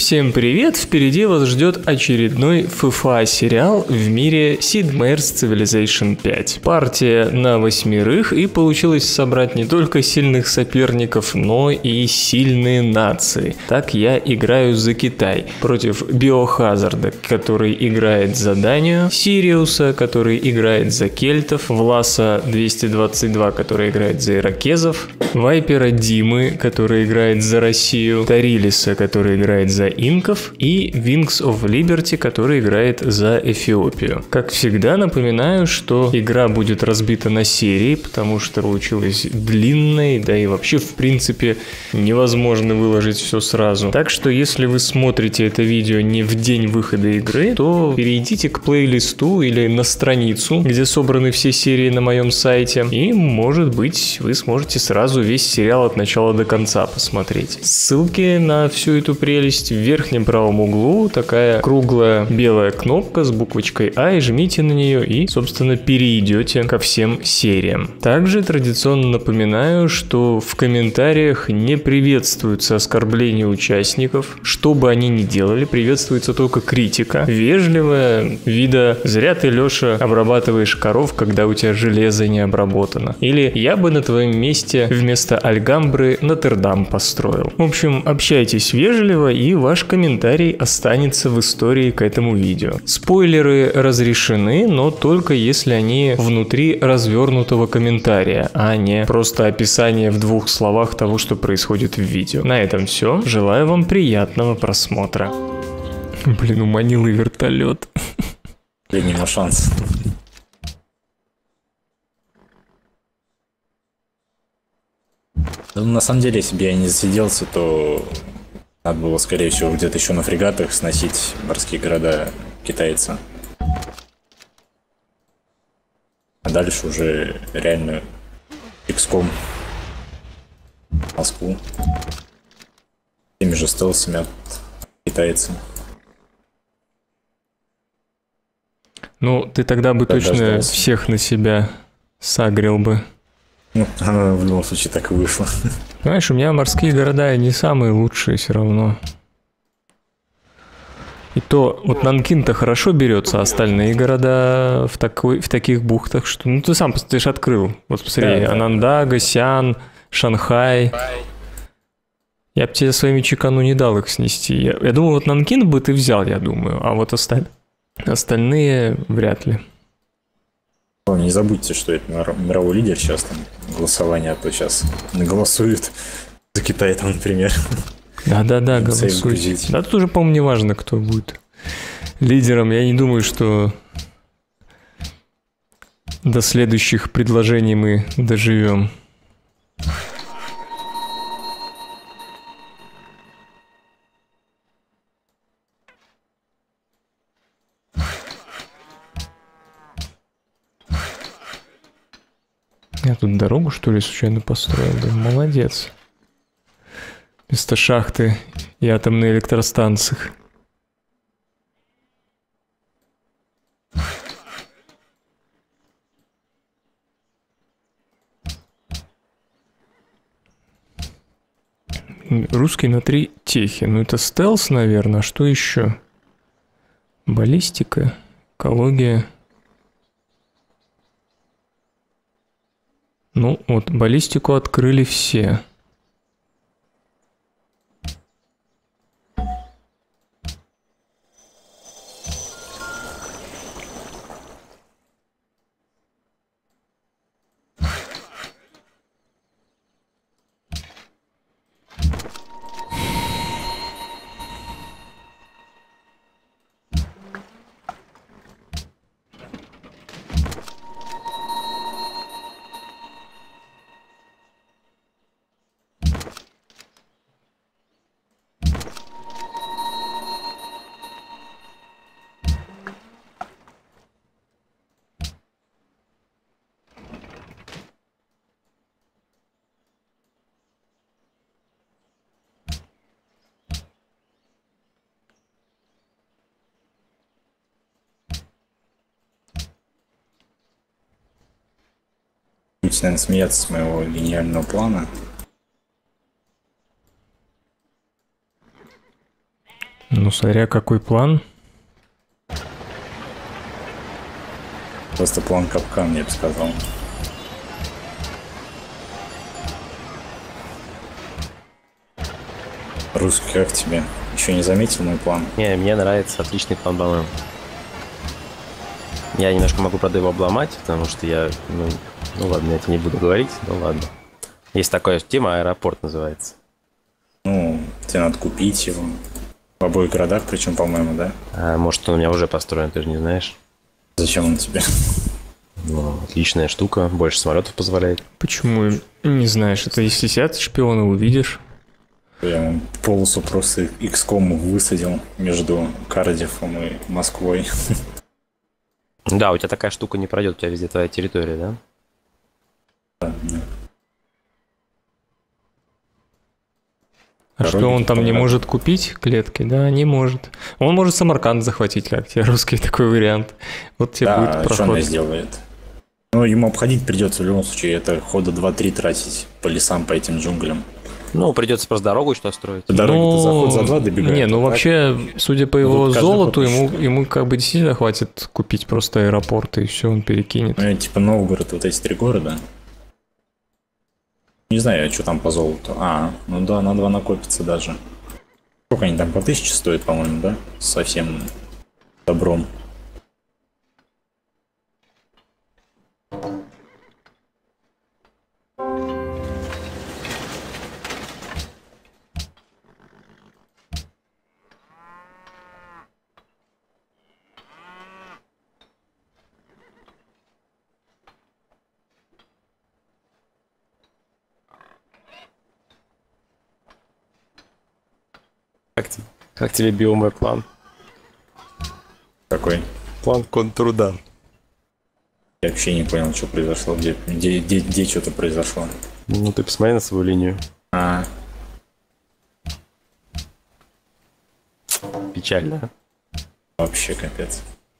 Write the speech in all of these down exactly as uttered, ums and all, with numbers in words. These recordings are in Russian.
Всем привет! Впереди вас ждет очередной эф эф а сериал в мире Sid Meier's Civilization пять. Партия на восьмерых, и получилось собрать не только сильных соперников, но и сильные нации. Так я играю за Китай против Биохазарда, который играет за Данию, Сириуса, который играет за кельтов, Власа двести двадцать два, который играет за иракезов, Вайпера Димы, который играет за Россию, Тарилиса, который играет за инков, и Wings of Liberty, который играет за Эфиопию. Как всегда, напоминаю, что игра будет разбита на серии, потому что получилась длинной, да и вообще, в принципе, невозможно выложить все сразу. Так что, если вы смотрите это видео не в день выхода игры, то перейдите к плейлисту или на страницу, где собраны все серии на моем сайте, и, может быть, вы сможете сразу весь сериал от начала до конца посмотреть. Ссылки на всю эту прелесть в верхнем правом углу, такая круглая белая кнопка с буквочкой А, и жмите на нее и, собственно, перейдете ко всем сериям. Также традиционно напоминаю, что в комментариях не приветствуются оскорбления участников, что бы они ни делали, приветствуется только критика, вежливая, вида «зря ты, Леша, обрабатываешь коров, когда у тебя железо не обработано», или «я бы на твоем месте вместо Альгамбры Нотр-Дам построил». В общем, общайтесь вежливо, и ваш комментарий останется в истории к этому видео. Спойлеры разрешены, но только если они внутри развернутого комментария, а не просто описание в двух словах того, что происходит в видео. На этом все. Желаю вам приятного просмотра. Блин, уманил и вертолет. Не на шанс. Ну, на самом деле, если бы я не засиделся, то надо было, скорее всего, где-то еще на фрегатах сносить морские города китайца. А дальше уже реально икс ком Москву. Теми же стелсами от китайца. Ну, ты тогда бы Тогда точно ждался. всех на себя сагрил бы. Ну, оно в любом случае так и вышло. Знаешь, у меня морские города не самые лучшие все равно. И то, вот Нанкин-то хорошо берется, а остальные города в, такой, в таких бухтах, что... Ну, ты сам, ты ж открыл. Вот посмотри, Да, да. Анандага, Сиан, Шанхай. Я бы тебе своими чекану не дал их снести. Я, я думаю, вот Нанкин бы ты взял, я думаю, а вот осталь... остальные вряд ли. О, не забудьте, что это мир- мировой лидер сейчас, там, голосование, а то сейчас голосуют за Китай, там, например. Да-да-да, Сейв голосуйте. грузить. Да, тут уже, по-моему, не важно, кто будет лидером. Я не думаю, что до следующих предложений мы доживем. Я тут дорогу, что ли, случайно построил? Да, молодец. Вместо шахты и атомной электростанции. Русский на три техи. Ну, это стелс, наверное. А что еще? Баллистика, экология. Ну, вот, баллистику открыли все. Будете, наверное, смеяться с моего гениального плана. Ну, смотря какой план. Просто план капкан, я бы сказал. Русский, как тебе? Еще не заметил мой план? Не, мне нравится, отличный план, по-моему. Я немножко могу, правда, его обломать, потому что я... Ну, ну ладно, я это не буду говорить, ну ладно. Есть такая тема, аэропорт называется. Ну, тебе надо купить его. В обоих городах, причем, по-моему, да? А может, он у меня уже построен, ты же не знаешь. Зачем он тебе? Ну, отличная штука, больше самолетов позволяет. Почему не знаешь? Это если сидят шпионы, увидишь. Я ему полосу просто икс ком высадил между Кардифом и Москвой. Да, у тебя такая штука не пройдет, у тебя везде твоя территория, да? Да, да. А Дороги что он там не понравились. может купить клетки? Да, не может. Он может Самарканд захватить, как тебе русский такой вариант. Вот тебе Да, будет что проход. она сделает? Ну, ему обходить придется в любом случае. Это хода два-три тратить по лесам, по этим джунглям. Ну, придется просто дорогу что строить. Дороги-то за ход за два добегают. Не, ну а так вообще, судя по его тут каждый золоту, ход ему, считает. ему как бы действительно хватит купить просто аэропорты, и все, он перекинет. Ну, типа Новгород, вот эти три города. Не знаю, что там по золоту. А, ну да, на два накопится даже. Сколько они там, по тысяче стоят, по-моему, да? Со всем добром. Как, тебе- как тебе био мой план? Какой? План контрудар. Я вообще не понял, что произошло, где, где, где, где что-то произошло. Ну, ты посмотри на свою линию. А, Печально. вообще капец.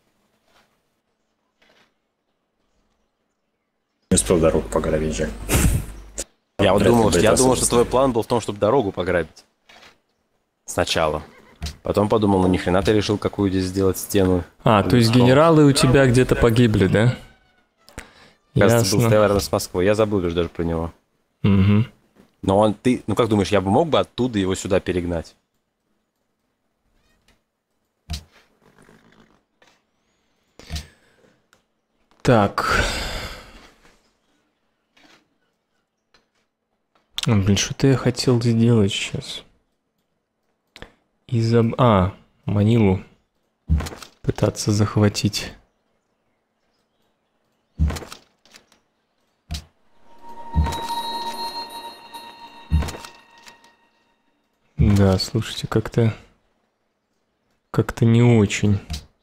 Не успел дорогу пограбить, Жек. Я вот Вряд ли думал, что, будет я думал, особо что твой план был в том, чтобы дорогу пограбить. Сначала. Потом подумал, ну ни хрена ты решил какую здесь сделать стену. А, то есть генералы у тебя где-то погибли, да? Кажется, был Ясно. стоял рядом с Москвой. Я забыл уже даже про него. Мгм. Но он, ты, ну как думаешь, я бы мог бы оттуда его сюда перегнать? Так. А, блин, что-то я хотел сделать сейчас. Из-за... А, Манилу пытаться захватить. Да, слушайте, как-то... Как-то не очень.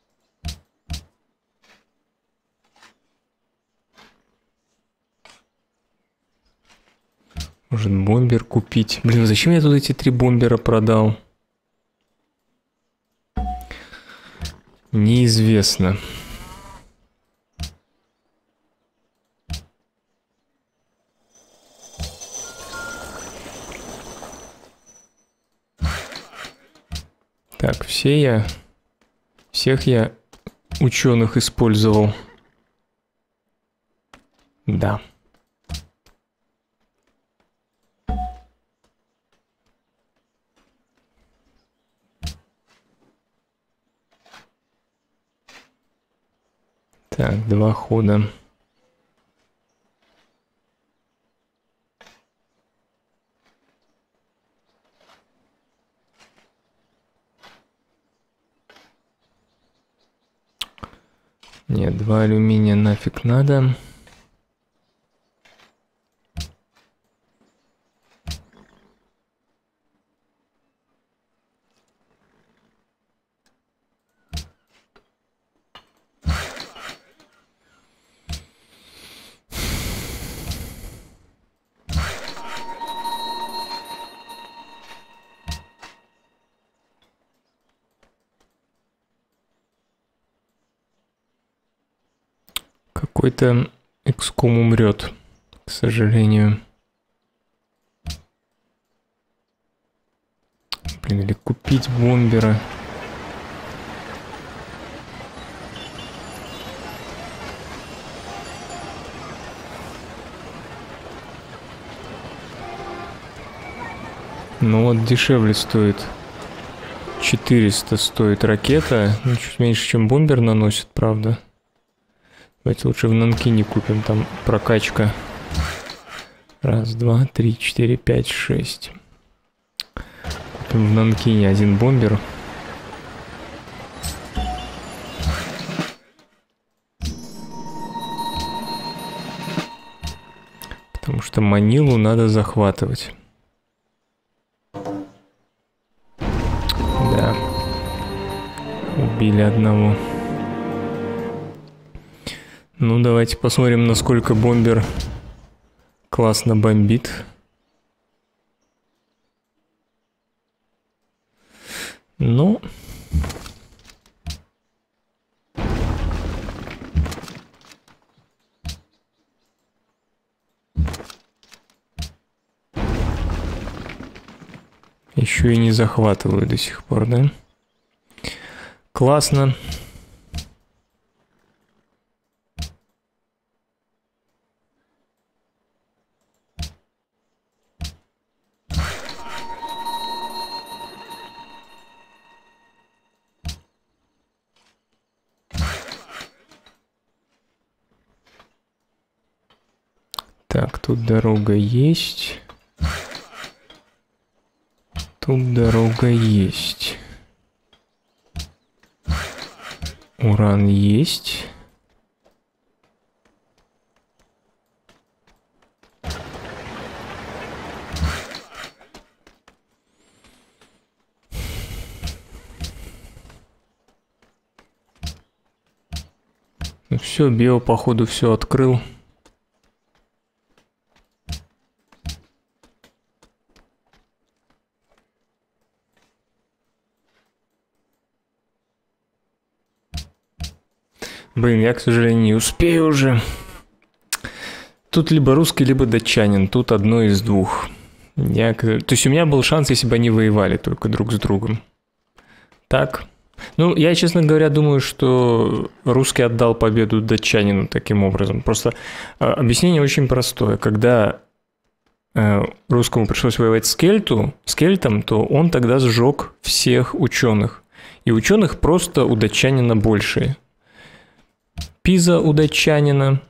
Может, бомбер купить? Блин, зачем я тут эти три бомбера продал? Неизвестно. Так, все я... Всех я ученых использовал. Да. Так, два хода. Нет, два алюминия нафиг надо. Какой-то экском умрет, к сожалению. Блин, или купить бомбера. Ну вот дешевле стоит. четыреста стоит ракета. Ну, чуть меньше, чем бомбер наносит, правда. Давайте лучше в Нанкине купим, там прокачка. Раз, два, три, четыре, пять, шесть. Купим в Нанкине один бомбер. Потому что Манилу надо захватывать. Да. Убили одного. Ну, давайте посмотрим, насколько бомбер классно бомбит. Ну... Еще и не захватываю до сих пор, да? Классно. Так, тут дорога есть. Тут дорога есть. Уран есть. Ну все, био, походу, все открыл. Блин, я, к сожалению, не успею уже. Тут либо русский, либо датчанин. Тут одно из двух. Я... То есть у меня был шанс, если бы они воевали только друг с другом. Так. Ну, я, честно говоря, думаю, что русский отдал победу датчанину таким образом. Просто э, объяснение очень простое. Когда э, русскому пришлось воевать с Кельту, с Кельтом, то он тогда сжег всех ученых. И ученых просто у датчанина больше. Пиза у датчанина.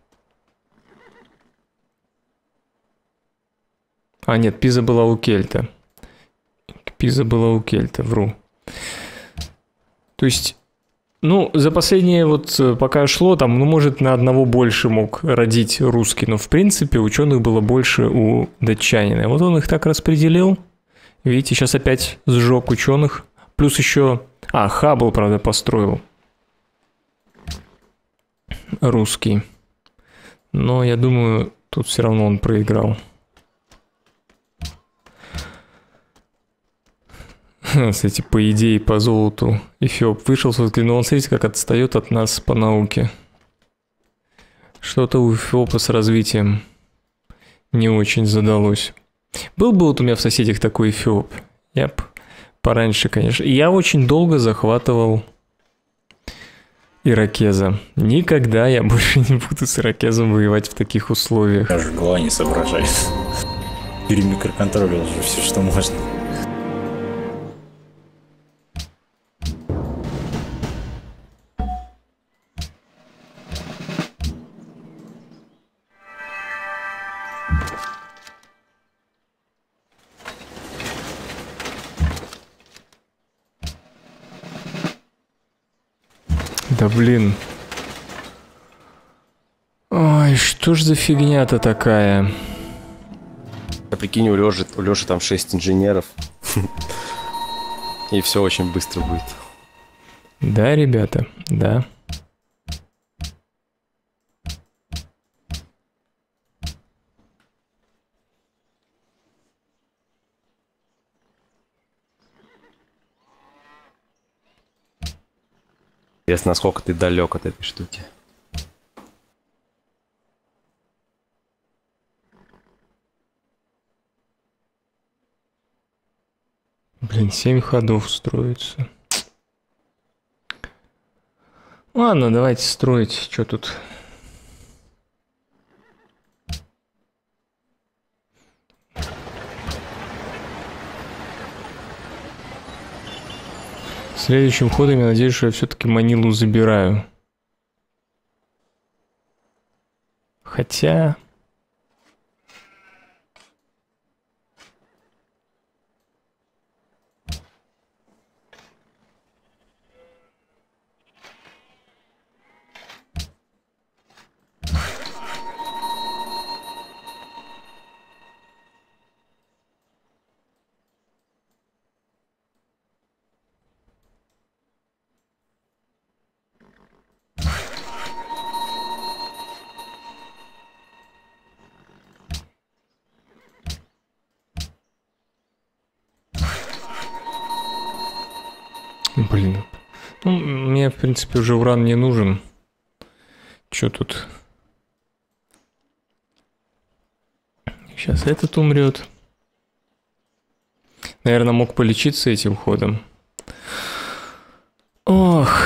А, нет, Пиза была у Кельта. Пиза была у Кельта, вру. То есть, ну, за последнее вот, пока шло, там, ну, может, на одного больше мог родить русский, но, в принципе, ученых было больше у датчанина. Вот он их так распределил. Видите, сейчас опять сжег ученых. Плюс еще... А, Хаббл, правда, построил. Русский. Но я думаю, тут все равно он проиграл. Кстати, по идее, по золоту Эфиоп вышел, но он, смотрите, как отстает от нас по науке. Что-то у Эфиопа с развитием не очень задалось. Был бы вот у меня в соседях такой Эфиоп. Я б пораньше, конечно. И я очень долго захватывал Иракеза. Никогда я больше не буду с Иракезом воевать в таких условиях. Даже голова не соображает. Перемикроконтролил же все, что можно. Да блин. Ой, что ж за фигня-то такая? Я прикинь, у Лёши, у Лёши там шесть инженеров. И все очень быстро будет. Да, ребята, да. Интересно, насколько ты далек от этой штуки. Блин, семь ходов строится. Ладно, давайте строить. Что тут? Следующим ходом я надеюсь, что я все-таки Манилу забираю. Хотя... Блин. Ну, мне, в принципе, уже уран не нужен. Чё тут? Сейчас этот умрет. Наверное, мог полечиться этим ходом. Ох.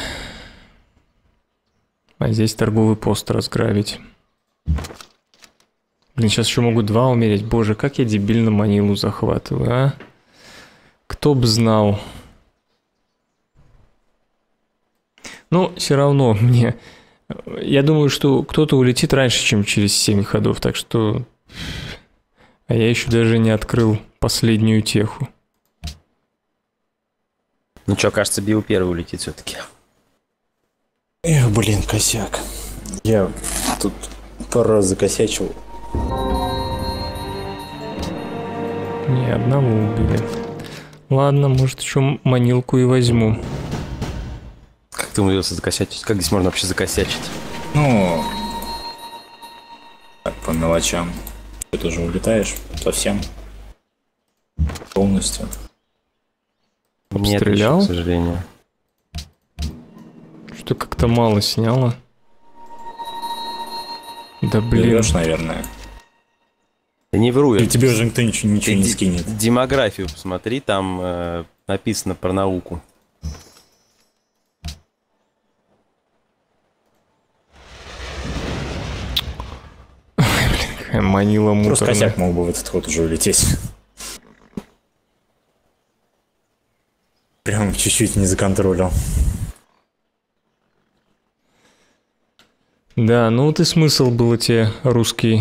А здесь торговый пост разграбить. Блин, сейчас еще могут два умереть. Боже, как я дебильно Манилу захватываю, а? Кто б знал. Но все равно мне... Я думаю, что кто-то улетит раньше, чем через семь ходов, так что... А я еще даже не открыл последнюю теху. Ну что, кажется, Био первый улетит все-таки. Эх, блин, косяк. Я тут пару раз закосячил. Ни одного убили. Ладно, может, еще Манилку и возьму. Как ты умудрился закосячить? Как здесь можно вообще закосячить? Ну, так, по мелочам. Ты тоже улетаешь совсем. Полностью. Нет, Стрелял? еще, к сожалению. Что как-то мало сняло. Да блин. Берешь, наверное. Да не вру я. И тебе уже никто ничего, ничего Ты не ди- скинет. Демографию посмотри, там э, написано про науку. Какая Манила муторная. Просто косяк мог бы в этот ход уже улететь. Прям чуть-чуть не законтролил. Да, ну вот и смысл был тебе, русский,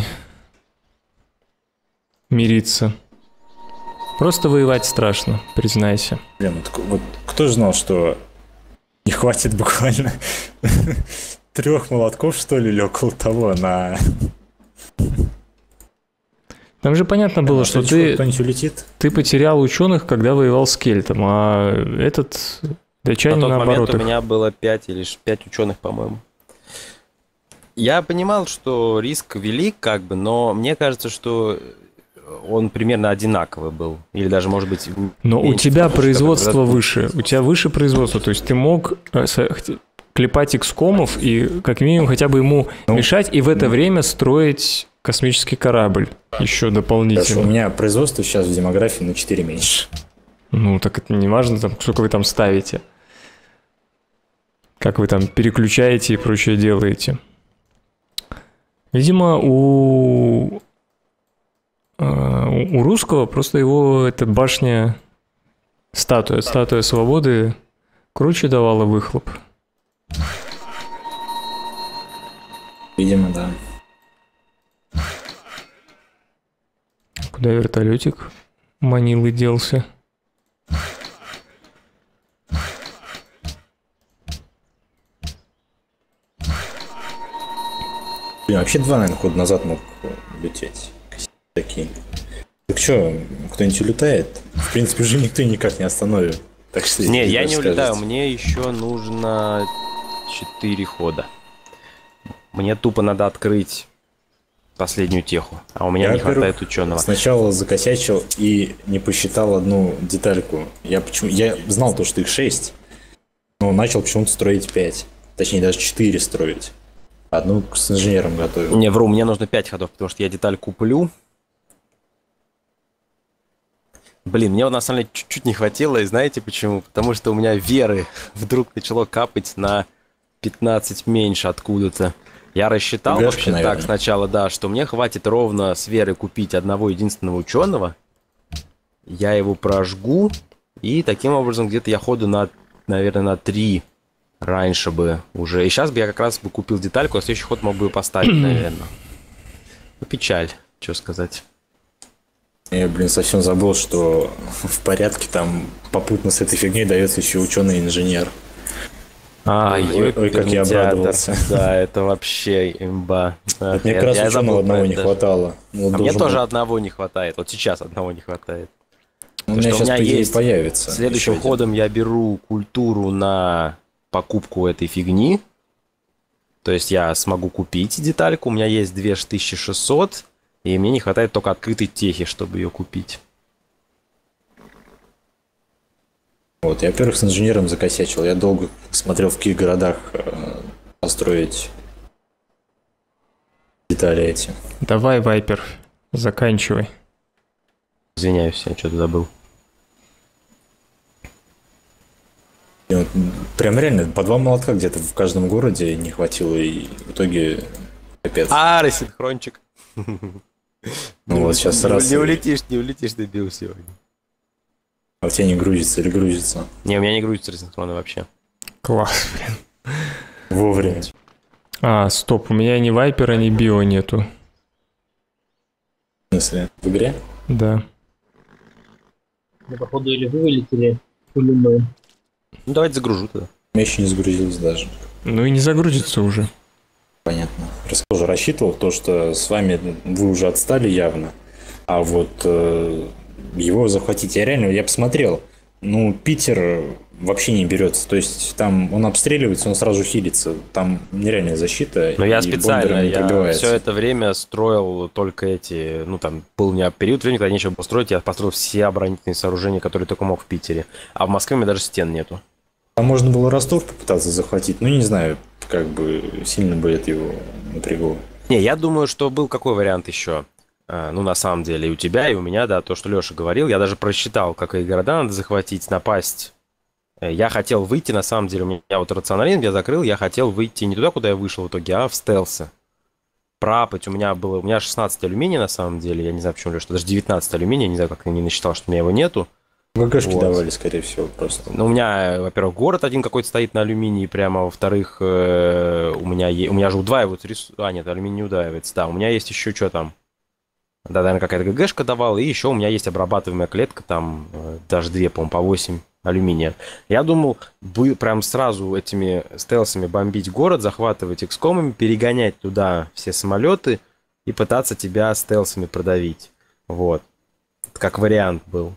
мириться. Просто воевать страшно, признайся. Блин, вот, вот кто же знал, что не хватит буквально трех молотков, что ли, или около того на... Там же понятно было, На что следующий ход ты, кто-нибудь улетит. ты потерял ученых, когда воевал с Кельтом, а этот На датчанин тот наоборот момент у их- меня было пять или пять ученых, по-моему. Я понимал, что риск велик, как бы, но мне кажется, что он примерно одинаковый был. Или даже, может быть, Но у меньше, тебя потому что производство когда- выше. У тебя выше производство. То есть ты мог э, с- хт- клепать икскомов и как минимум хотя бы ему Ну, мешать и в это время строить космический корабль еще Хорошо, у дополнительно. меня производство сейчас в демографии на четыре меньше. Ну, так это не важно, там, сколько вы там ставите. Как вы там переключаете и прочее делаете. Видимо, у, э, у русского просто его эта башня, статуя, статуя свободы круче давала выхлоп. Видимо, да. Куда вертолетик Манилы делся? Блин, вообще два, наверное, хода назад мог лететь. Такие. Так что, кто-нибудь улетает? В принципе, уже никто никак не остановит. Так что, Не, я как не скажете. улетаю, мне еще нужно четыре хода. Мне тупо надо открыть последнюю теху, а у меня Я, не во-первых, хватает ученого. Сначала закосячил и не посчитал одну детальку. Я почему я знал то, что их шесть, но начал почему-то строить пять. Точнее, даже четыре строить. Одну с инженером готовил. Не, вру, мне нужно пять ходов, потому что я деталь куплю. Блин, мне вот на самом деле чуть-чуть не хватило, и знаете почему? Потому что у меня веры вдруг начало капать на пятнадцать меньше откуда-то. Я рассчитал Гашка, вообще наверное. так сначала, да, что мне хватит ровно с веры купить одного единственного ученого. Я его прожгу, и таким образом где-то я ходу на наверное, на три раньше бы уже. И сейчас бы я как раз бы купил детальку, а следующий ход мог бы ее поставить, наверное. Ну, печаль, что сказать. Я, блин, совсем забыл, что в порядке там попутно с этой фигней дается еще ученый-инженер. А, ой, ой, как я обрадовался. Да, это вообще имба. Мне как раз ученого одного не хватало. Мне тоже одного не хватает. Вот сейчас одного не хватает. У меня сейчас, по идее, появится. Следующим ходом я беру культуру на покупку этой фигни. То есть я смогу купить детальку. У меня есть две тысячи шестьсот. И мне не хватает только открытой техи, чтобы ее купить. Вот, я, во-первых, с инженером закосячил. Я долго смотрел, в каких городах э, построить детали эти. Давай, Вайпер, заканчивай. Извиняюсь, я что-то забыл. И вот, прям реально, по два молотка где-то в каждом городе не хватило, и в итоге капец. А, рассинхрончик. Ну вот сейчас не, раз... Не улетишь, не улетишь, ты бил сегодня. А у тебя не грузится или грузится? Не, у меня не грузится рассинхроны вообще. Класс, блин. Вовремя. А, стоп, у меня ни Вайпера, ни Био нету. В смысле, в игре? Да. Ну, походу, или вы вылетели, или мы. Ну, давайте загружу тогда. У меня еще не загрузилось даже. Ну и не загрузится уже. Понятно. Тоже рассчитывал то, что с вами вы уже отстали явно, а вот э, его захватить я реально, я посмотрел, ну, Питер вообще не берется, то есть там он обстреливается, он сразу хилится, там нереальная защита. Но я специально, я все это время строил только эти, ну, там был у меня период времени, когда нечего было строить, я построил все оборонительные сооружения, которые только мог в Питере, а в Москве у меня даже стен нету. Там можно было Ростов попытаться захватить, ну, не знаю, как бы сильно бы это его напрягло. Не, я думаю, что был какой вариант еще. Ну, на самом деле, и у тебя, и у меня, да, то, что Леша говорил. Я даже просчитал, какие города надо захватить, напасть. Я хотел выйти, на самом деле, у меня вот рационализм я закрыл, я хотел выйти не туда, куда я вышел в итоге, а в стелсы. Пропать у меня было, у меня шестнадцать алюминия, на самом деле, я не знаю, почему Леша, даже девятнадцать алюминия, не знаю, как я не насчитал, что у меня его нету. ГГшки вот. Давали, скорее всего, просто. Ну, у меня, во-первых, город один какой-то стоит на алюминии прямо, во-вторых, э, у меня е... у меня же удваиваются ресурсы. А, нет, алюминий не удваивается, да. У меня есть еще что там? Да, наверное, какая-то ГГшка давала, и еще у меня есть обрабатываемая клетка, там э, даже две, по-моему, по восемь алюминия. Я думал, бы прям сразу этими стелсами бомбить город, захватывать икскомами, перегонять туда все самолеты и пытаться тебя стелсами продавить. Вот. Как вариант был.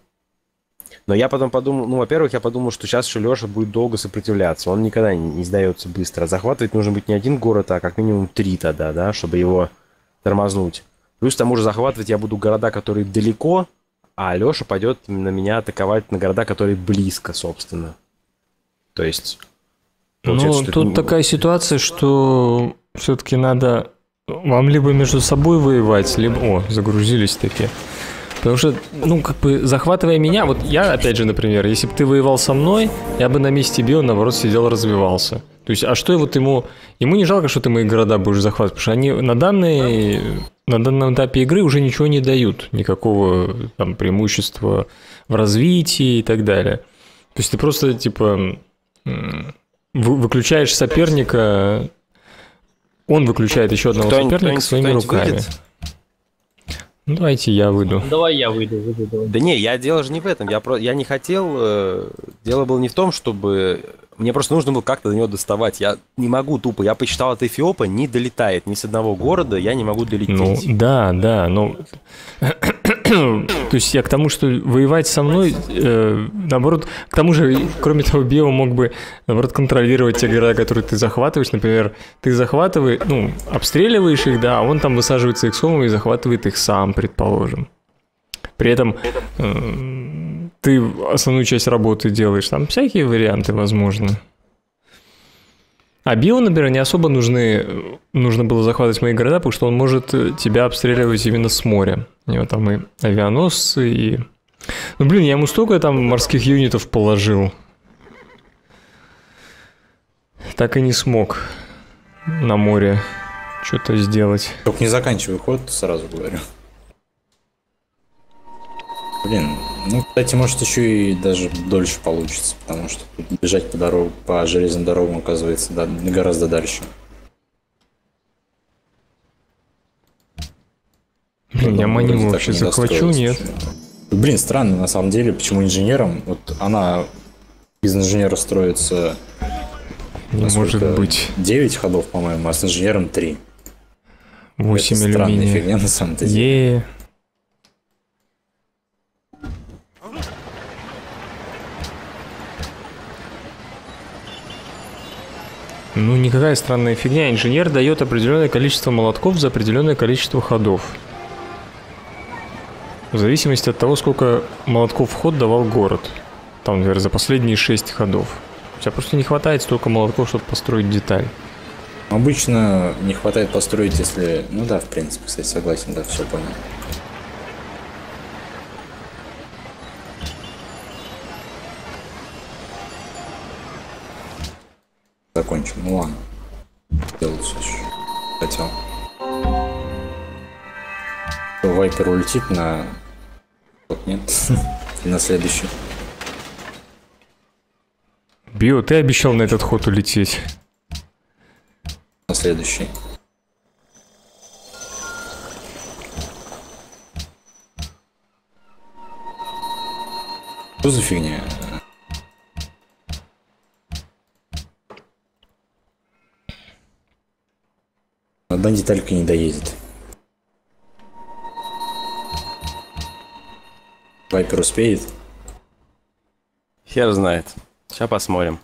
Но я потом подумал, ну, во-первых, я подумал, что сейчас еще Леша будет долго сопротивляться. Он никогда не, не сдается быстро. Захватывать нужно быть не один город, а как минимум три тогда, да, чтобы его тормознуть. Плюс к тому же захватывать я буду города, которые далеко, а Леша пойдет на меня атаковать на города, которые близко, собственно. То есть... Ну, тут это... такая ситуация, что все-таки надо вам либо между собой воевать, либо... О, загрузились такие. Потому что, ну, как бы, захватывая меня, вот я, опять же, например, если бы ты воевал со мной, я бы на месте Био, наоборот, сидел, развивался. То есть, а что вот ему... Ему не жалко, что ты мои города будешь захватывать, потому что они на данной... На данном этапе игры уже ничего не дают, никакого там преимущества в развитии и так далее. То есть ты просто, типа, выключаешь соперника, он выключает еще одного кто соперника кто своими кто руками. Выйдет? Ну, давайте я выйду. Давай я выйду. выйду давай. Да не, я дело же не в этом. Я, про... я не хотел... Э... Дело было не в том, чтобы... Мне просто нужно было как-то до него доставать. Я не могу тупо. Я посчитал, от Эфиопа не долетает ни с одного города. Я не могу долететь. Ну, да, да, но... То есть я к тому, что воевать со мной, э, наоборот, к тому же, кроме того, Био мог бы, наоборот, контролировать те города, которые ты захватываешь. Например, ты захватываешь, ну, обстреливаешь их, да, а он там высаживается иксомом и захватывает их сам, предположим. При этом э, ты основную часть работы делаешь. Там всякие варианты возможны. А Био, например, не особо нужны, нужно было захватывать мои города, потому что он может тебя обстреливать именно с моря. У него там и авианосцы, и... Ну, блин, я ему столько там морских юнитов положил. Так и не смог на море что-то сделать. Только не заканчивай ход, сразу говорю. Блин, ну, кстати, может еще и даже дольше получится, потому что бежать по дорогу, по железным дорогам, оказывается, да, гораздо дальше. Блин, я маниву вообще не захвачу, нет? Блин, странно, на самом деле, почему инженером, вот она из инженера строится... Не может быть. девять ходов, по-моему, а с инженером три. восемь Это странная алюминия. фигня, на самом деле. Е. Ну, никакая странная фигня. Инженер дает определенное количество молотков за определенное количество ходов. В зависимости от того, сколько молотков в ход давал город. Там, например, за последние шесть ходов. У тебя просто не хватает столько молотков, чтобы построить деталь. Обычно не хватает построить, если... Ну да, в принципе, кстати, согласен, да, все понял. Закончим, ну ладно. Делать все еще. Хотел. Вайпер улетит на... Вот нет. И на следующий. Био, ты обещал на этот ход улететь. На следующий. Что за фигня? Одна деталька не доедет. Вайпер успеет? Хер знает. Сейчас посмотрим.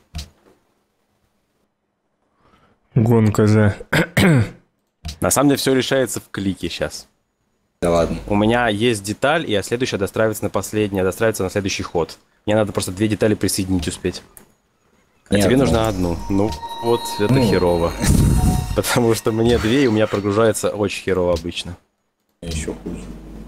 Гонка за... На самом деле все решается в клике сейчас. Да ладно. У меня есть деталь, и а следующая достраивается на последний, а достраивается на следующий ход. Мне надо просто две детали присоединить успеть. А Не тебе одну. нужна одну. Ну, вот это Ну. херово. Потому что мне две, и у меня прогружается очень херово обычно. Еще хуже.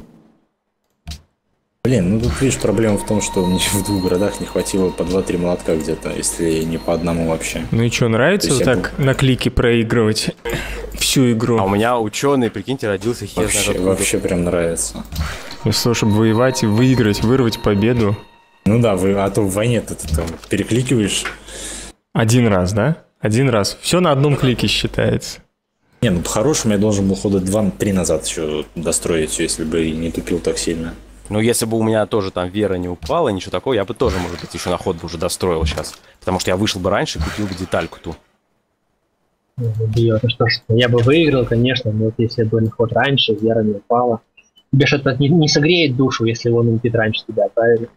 Блин, ну тут видишь, проблема в том, что мне в двух городах не хватило по два-три молотка где-то, если не по одному вообще. Ну и что, нравится То вот есть я так на клике проигрывать всю игру? А у меня ученый, прикиньте, родился хер знает Вообще, откуда. вообще прям нравится. Вместо того, чтобы воевать и выиграть, вырвать победу. Ну да, вы, а то в войне ты, ты там перекликиваешь. Один раз, да? Один раз. Все на одном клике считается. Не, ну по-хорошему я должен был хода два-три назад еще достроить все, если бы не тупил так сильно. Ну, если бы у меня тоже там вера не упала, ничего такого, я бы тоже, может быть, еще на ход бы уже достроил сейчас. Потому что я вышел бы раньше и купил бы детальку ту. Бьет, ну что ж, я бы выиграл, конечно, но вот если бы на ход раньше, вера не упала. Тебе же это не, не согреет душу, если он улетит раньше тебя, правильно?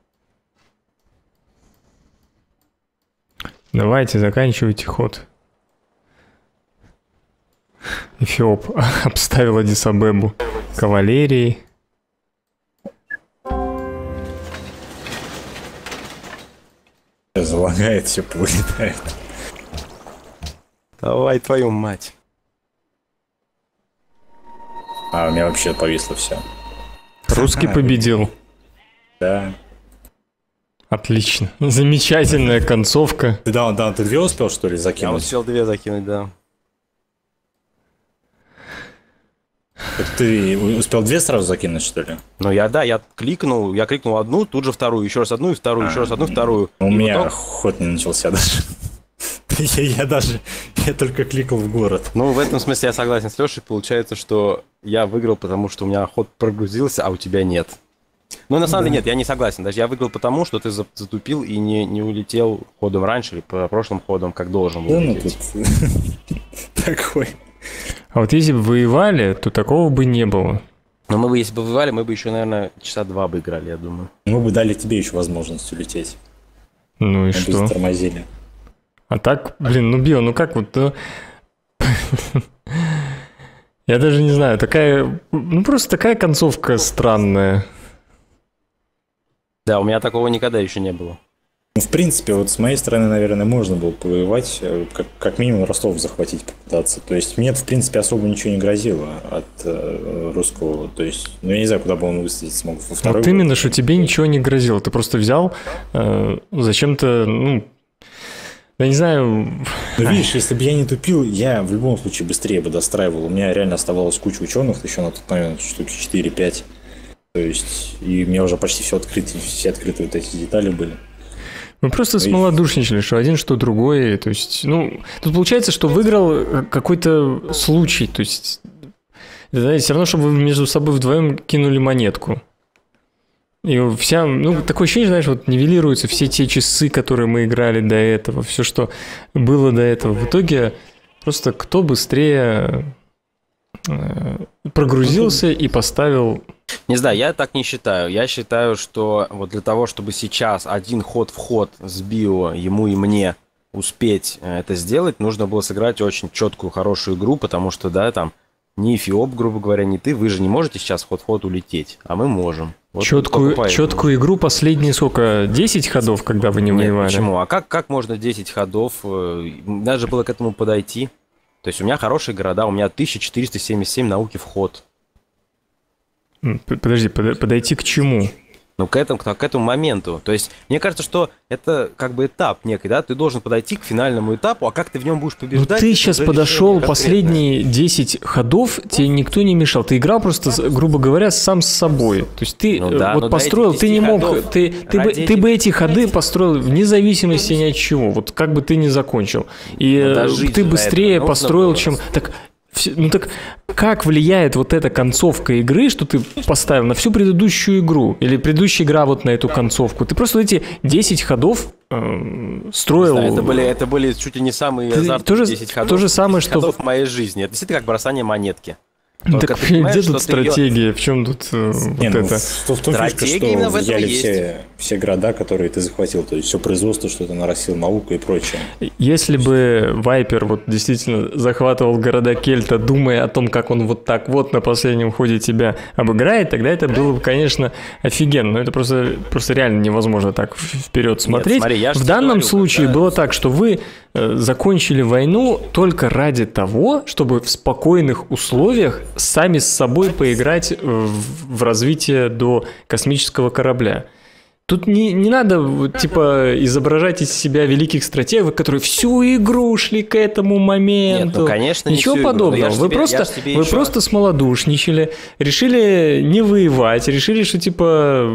Давайте, заканчивайте ход. Эфиоп обставил Адис-Абебу кавалерией. Залагает, все повылетает. Давай, твою мать. А у меня вообще повисло все. Русский победил. Да. Отлично. Замечательная концовка. Ты да, да, ты две успел, что ли, Я закинуть? успел две закинуть, да. Так ты успел две сразу закинуть, что ли? Ну, я, да, я кликнул, я кликнул одну, тут же вторую, еще раз одну и вторую, еще раз одну, вторую. У И меня вот так- ход не начался даже. я, я даже, я только кликал в город. Ну, в этом смысле я согласен с Лешей. Получается, что я выиграл, потому что у меня ход прогрузился, а у тебя нет. Ну, на самом деле, нет, я не согласен. Даже я выиграл потому, что ты за- затупил и не, не улетел ходом раньше или по прошлым ходам, как должен был Да ну улететь. тут такой. А вот если бы воевали, то такого бы не было. Но мы бы, если бы воевали, мы бы еще, наверное, часа два бы играли, я думаю. Мы бы дали тебе еще возможность улететь. Ну и Мы бы что? затормозили. А так, блин, ну Био, ну как вот... ну, Я даже не знаю, такая... Ну просто такая концовка странная. Да, у меня такого никогда еще не было. Ну, в принципе, вот с моей стороны, наверное, можно было повоевать, э, как, как минимум Ростов захватить попытаться. То есть мне, в принципе, особо ничего не грозило от э, русского. То есть, ну, я не знаю, куда бы он выставить смог. Во второй Вот год. именно, что тебе ничего не грозило. Ты просто взял э, зачем-то, ну... Я не знаю... Ну, видишь, если бы я не тупил, я в любом случае быстрее бы достраивал. У меня реально оставалось куча ученых еще на тот момент, штуки четыре-пять. То есть, и у меня уже почти все открыто, все открыты вот эти детали были. Мы просто смолодушничали, что один, что другой. То есть, ну, тут получается, что выиграл какой-то случай. То есть, знаете, все равно, чтобы вы между собой вдвоем кинули монетку. И вся, ну, такое ощущение, знаешь, вот нивелируются все те часы, которые мы играли до этого, все, что было до этого. В итоге просто кто быстрее э, прогрузился и поставил... Не знаю, я так не считаю. Я считаю, что вот для того, чтобы сейчас один ход в ход с био ему и мне успеть это сделать, нужно было сыграть очень четкую, хорошую игру, потому что, да, там, ни Эфиоп, грубо говоря, ни ты, вы же не можете сейчас ход в ход улететь, а мы можем. Вот четкую, четкую игру последние сколько? десять ходов, когда вы не Нет, воевали? Почему? А как, как можно десять ходов? Надо же было к этому подойти. То есть у меня хорошие города, у меня тысяча четыреста семьдесят семь науки в ход. Подожди, подойти к чему? Ну, к этому, к, к этому моменту. То есть, мне кажется, что это как бы этап некий, да? Ты должен подойти к финальному этапу, а как ты в нем будешь побеждать? Ну, ты сейчас подошел последние десять ходов, тебе никто не мешал. Ты играл просто, грубо говоря, сам с собой. То есть, ты ну, да, вот построил, ты не мог... Ходов, ты, ты, бы, ты бы эти ходы построил вне зависимости ни от чего. Вот как бы ты ни закончил. И ну, ты быстрее построил, чем... Так, ну так как влияет вот эта концовка игры, что ты поставил на всю предыдущую игру? Или предыдущая игра вот на эту концовку? Ты просто эти десять ходов э, строил... Да, это, были, это были чуть ли не самые азартные десять ходов, то же самое, десять что... ходов в моей жизни. Это действительно как бросание монетки. Ну, так где тут стратегия? Ее... В чем тут э, не, вот ну, это? В, в том фишка, что влияли все, все города, которые ты захватил. То есть все производство, что ты нарастил, науку и прочее. Если бы Вайпер вот действительно захватывал города Кельта, думая о том, как он вот так вот на последнем ходе тебя обыграет, тогда это было бы, конечно, офигенно. Но это просто, просто реально невозможно так вперед смотреть. Нет, смотри, в данном говорю, случае когда... было так, что вы закончили войну только ради того, чтобы в спокойных условиях сами с собой поиграть в, в развитие до космического корабля. Тут не, не надо, типа, изображать из себя великих стратегов, которые всю игру шли к этому моменту. Нет, ну, конечно, ничего не подобного. Вы, тебе, просто, вы еще... просто смолодушничали, решили не воевать, решили, что, типа...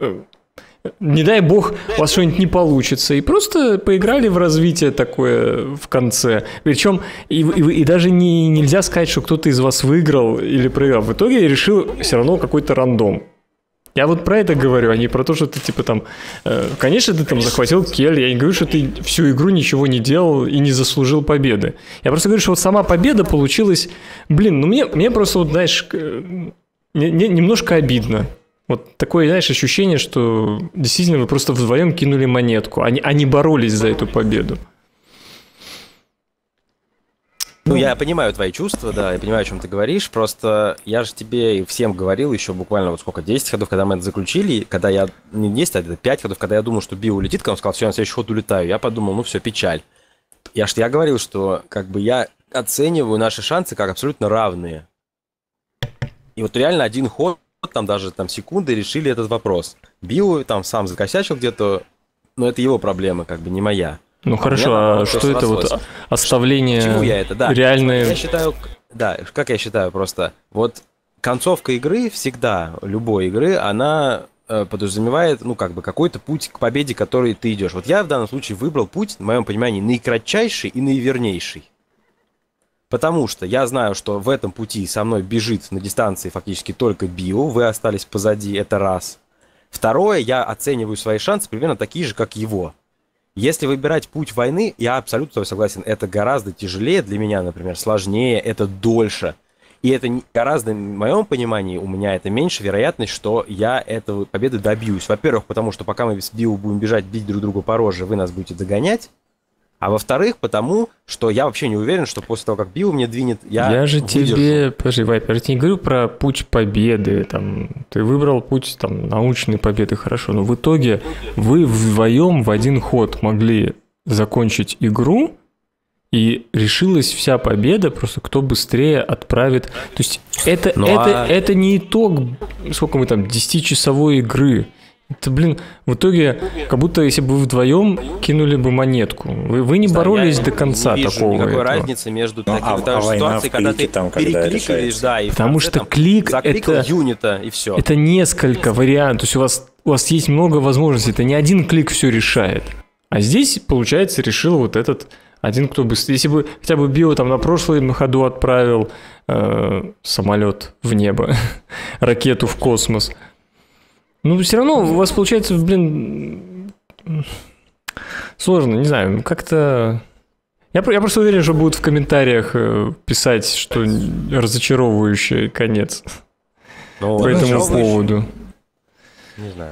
Не дай бог, у вас что-нибудь не получится. И просто поиграли в развитие такое в конце. Причем и, и, и даже не, нельзя сказать, что кто-то из вас выиграл или проиграл. В итоге я решил все равно какой-то рандом. Я вот про это говорю, а не про то, что ты типа там... Э, конечно, ты там захватил Кель. Я не говорю, что ты всю игру ничего не делал и не заслужил победы. Я просто говорю, что вот сама победа получилась... Блин, ну мне, мне просто вот, знаешь, не, не, немножко обидно. Вот такое, знаешь, ощущение, что действительно вы просто вдвоем кинули монетку, а не, а не боролись за эту победу. Ну, я понимаю твои чувства, да, я понимаю, о чем ты говоришь, просто я же тебе и всем говорил еще буквально вот сколько, десять ходов, когда мы это заключили, когда я, не десять, а это пять ходов, когда я думал, что био улетит, когда он сказал, все, я на следующий ход улетаю, я подумал, ну все, печаль. Я же я говорил, что как бы я оцениваю наши шансы как абсолютно равные. И вот реально один ход, там даже там секунды решили этот вопрос. Био там сам закосячил где-то, но это его проблема, как бы не моя. Ну а хорошо, а что это вот оставление Почему я это? Да. реальное... Я считаю, да, как я считаю просто, вот концовка игры всегда, любой игры, она э, подразумевает, ну как бы какой-то путь к победе, который ты идешь. Вот я в данном случае выбрал путь, в моем понимании, наикратчайший и наивернейший. Потому что я знаю, что в этом пути со мной бежит на дистанции фактически только био, вы остались позади, это раз. Второе, я оцениваю свои шансы примерно такие же, как его. Если выбирать путь войны, я абсолютно с тобой согласен, это гораздо тяжелее для меня, например, сложнее, это дольше. И это гораздо, в моем понимании, у меня это меньше вероятность, что я этой победы добьюсь. Во-первых, потому что пока мы с био будем бежать, бить друг друга по роже, вы нас будете догонять. А во-вторых, потому что я вообще не уверен, что после того, как био мне двинет, я Я же выдержу. тебе, подожди, Вайпер, я тебе не говорю про путь победы, там, ты выбрал путь там, научной победы, хорошо, но в итоге вы вдвоем в один ход могли закончить игру, и решилась вся победа, просто кто быстрее отправит. То есть это, ну, это, а... это не итог, сколько мы там, десятичасовой игры. Это, блин, в итоге, как будто если бы вы вдвоем кинули бы монетку. Вы, вы не Да, боролись я до конца не вижу такого. никакой этого. разницы между Ну, такими а- потому а что война ситуацией, в когда ты клике там, когда перекликаешь, решается. да, и в Потому конце что там клик закликал это- юнита, и все. Это несколько вариантов. То есть у вас, у вас есть много возможностей. Это не один клик все решает. А здесь, получается, решил вот этот один, кто быстрее. Если бы хотя бы Био там на прошлом ходу отправил э, самолет в небо, ракету в космос. Ну, все равно у вас получается, блин, сложно, не знаю, как-то... Я, я просто уверен, что будут в комментариях э, писать, что разочаровывающий конец Ну, по этому разочаровывающий, поводу. Не знаю.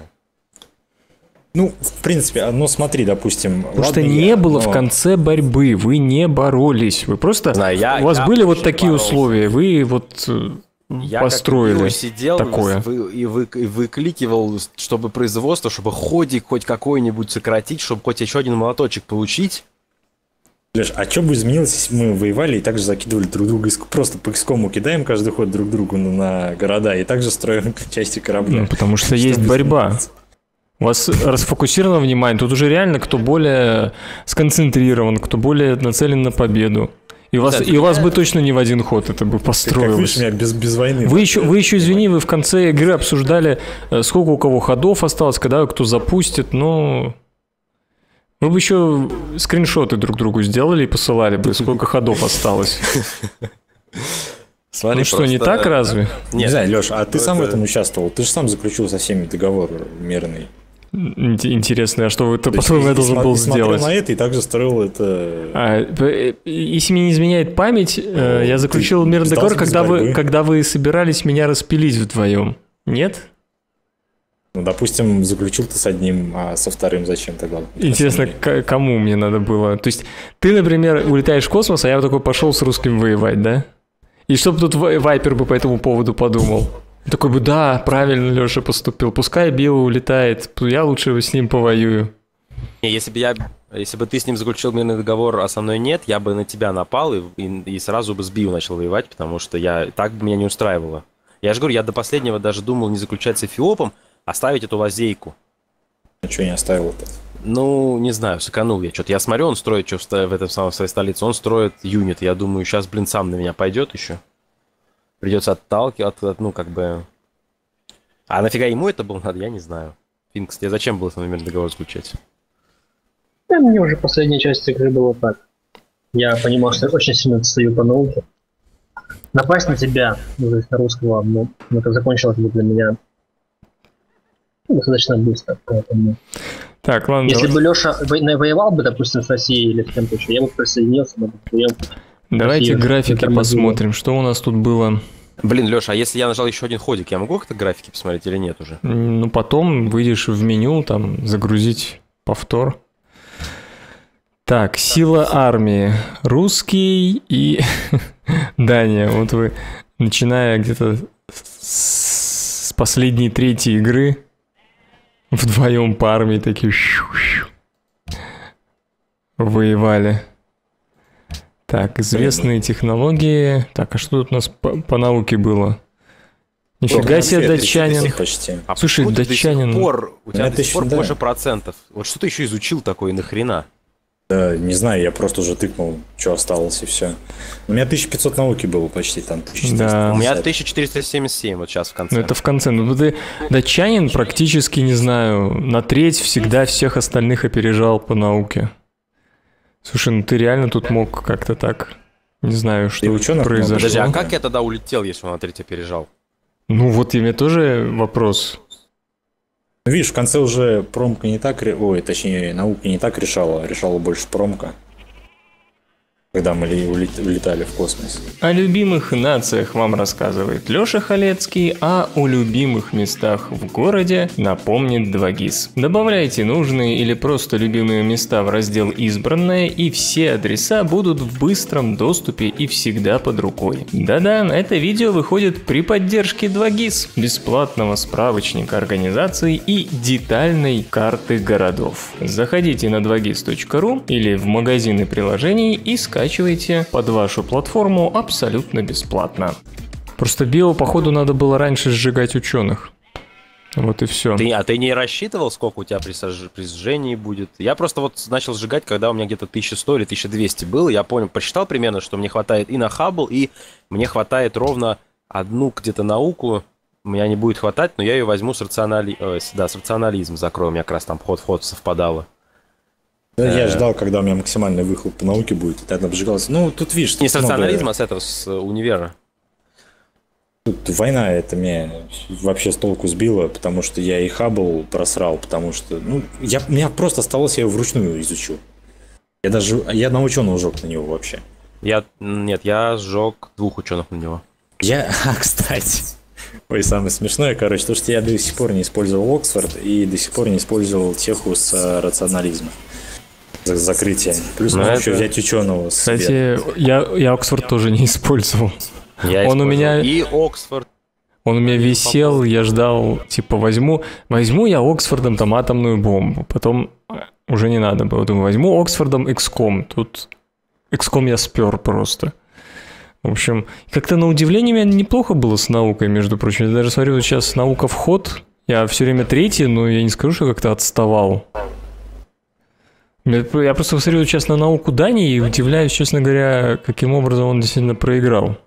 Ну, в принципе, а, ну смотри, допустим... Потому что ладно, не я, было но- в конце борьбы, вы не боролись, вы просто... Знаю, я- у вас я были вот очень такие боролся. условия, вы вот э, Я построили как сидел такое. вы- и, вы, и выкликивал, чтобы производство, чтобы ходик хоть какой-нибудь сократить, чтобы хоть еще один молоточек получить. Леш, а что бы изменилось, если бы мы воевали и также закидывали друг друга, из- просто по экскому кидаем каждый ход друг другу на, на города и также строим части корабля? Ну, потому что Что есть бы борьба. изменилось? У вас расфокусировано внимание. Тут уже реально кто более сконцентрирован, кто более нацелен на победу. И у вас, Да, и у вас я- бы точно не в один ход это бы Ты как видишь, построилось. меня без, без войны. Вы еще, вы еще, извини, вы в конце игры обсуждали, э, сколько у кого ходов осталось, когда кто запустит, но... Вы бы еще скриншоты друг другу сделали и посылали бы, сколько ходов осталось. Смотри, Ну что, не просто- так разве? Не Нет, знаю, Леш, а ты сам в это- этом участвовал? Ты же сам заключил со всеми договор мирный. Ин- Интересно, а что вы, То есть, по-твоему, я и- должен и был смо- и смотрел сделать? на это и также строил это... А, п- если мне не изменяет память, э, Ну, я заключил ты мирный договор, сдался без когда вы, борьбы. когда вы собирались меня распилить вдвоем. Нет? Ну, допустим, заключил ты с одним, а со вторым зачем тогда? Интересно, к- кому мне надо было? То есть ты, например, улетаешь в космос, а я вот такой пошел с русским воевать, да? И что бы тут Вай- Вайпер бы по этому поводу подумал? Такой бы, да, правильно Леша поступил. Пускай Био улетает, я лучше с ним повоюю. Не, если бы я, если бы ты с ним заключил мирный договор, а со мной нет, я бы на тебя напал и, и, и сразу бы с Био начал воевать, потому что я так бы меня не устраивало. Я же говорю, я до последнего даже думал не заключать с Эфиопом, оставить эту лазейку. Ничего не оставил это. Ну, не знаю, сыканул я что-то. Я смотрю, он строит что в, ста- в этом самом в своей столице, он строит юнит. Я думаю, сейчас, блин, сам на меня пойдет еще. Придется отталкивать, от, ну, как бы... А нафига ему это было надо, я не знаю. Финкс, тебе зачем было с нами мирный договор заключать? Да, мне уже последняя часть игры была так. Я понимал, что я очень сильно отстаю по науке. Напасть на тебя, ну, то есть на русского, ну, это закончилось бы для меня ну, достаточно быстро. Поэтому... Так, ладно. Если давай- бы Леша воевал бы, допустим, с Россией или с кем-то еще, я бы присоединился, мы бы вдвоем. Давайте Россия, графики это посмотрим, что у нас тут было. Блин, Леша, а если я нажал еще один ходик, я могу как-то графики посмотреть или нет уже? Ну, потом выйдешь в меню, там, загрузить повтор. Так, сила армии. Русский и Дания. Вот вы, начиная где-то с последней третьей игры, вдвоем по армии такие щу-щу воевали. Так, известные технологии. Так, а что тут у нас по, по науке было? Нифига себе, датчанин. Почти. А Слушай, почему ты датчанин- До сих пор, у тебя Это до сих пор еще, да. больше процентов. Вот что ты еще изучил такое, нахрена? Да, не знаю, я просто уже тыкнул, что осталось, и все. У меня тысяча пятьсот науки было почти, там тысяча четыреста Да. У меня пятьдесят. тысяча четыреста семьдесят семь вот сейчас в конце. Ну, это в конце. Ну, ты датчанин практически, не знаю, на треть всегда всех остальных опережал по науке. Слушай, ну ты реально тут мог как-то так... Не знаю, что ученых много. произошло. Подожди, а Что? как я тогда улетел, если он на треть опережал? Ну вот и мне тоже вопрос. Ну, видишь, в конце уже промка не так... ре- Ой, точнее, наука не так решала, решала больше промка. Когда мы ли- улет- улетали в космос. О любимых нациях вам рассказывает Лёша Халецкий, а о любимых местах в городе напомнит два гис. Добавляйте нужные или просто любимые места в раздел «Избранное», и все адреса будут в быстром доступе и всегда под рукой. Да-да, это видео выходит при поддержке два гис, бесплатного справочника организаций и детальной карты городов. Заходите на два гис точка ру или в магазины приложений и скачивайте под вашу платформу абсолютно бесплатно. Просто Био, походу, надо было раньше сжигать ученых. Вот и все. Ты, а ты не рассчитывал, сколько у тебя при, сож... при сжжении будет? Я просто вот начал сжигать, когда у меня где-то тысяча сто или тысяча двести было. Я понял, посчитал примерно, что мне хватает и на Хаббл, и мне хватает ровно одну где-то науку. У меня не будет хватать, но я ее возьму с, рационали... э, да, с рационализм закрою. У меня как раз там вход-вход совпадало. Да, я ждал, когда у меня максимальный выхлоп по науке будет, и тогда обжигался. Ну, тут видишь... Не с много... рационализма, а с этого, с универа. Тут война это меня вообще с толку сбила, потому что я и Хаббл просрал, потому что, ну, я, у меня просто осталось, я его вручную изучил. Я даже, я одного ученого сжег на него вообще. Я, нет, я сжег двух ученых на него. Я, а, кстати, ой, самое смешное, короче, то, что я до сих пор не использовал Оксфорд и до сих пор не использовал теху с а, рационализма. За закрытие. Плюс Но можно это... еще взять ученого. Кстати, я, я Оксфорд тоже не использовал. Я он у меня и Оксфорд. Он у меня висел, я ждал, типа, возьму, возьму я Оксфордом там атомную бомбу, потом уже не надо было, думаю, возьму Оксфордом икс ком, тут икс ком я спер просто. В общем, как-то на удивление у меня неплохо было с наукой, между прочим, я даже смотрю, сейчас наука вход, я все время третий, но я не скажу, что как-то отставал. Я просто смотрю сейчас на науку Дании и удивляюсь, честно говоря, каким образом он действительно проиграл.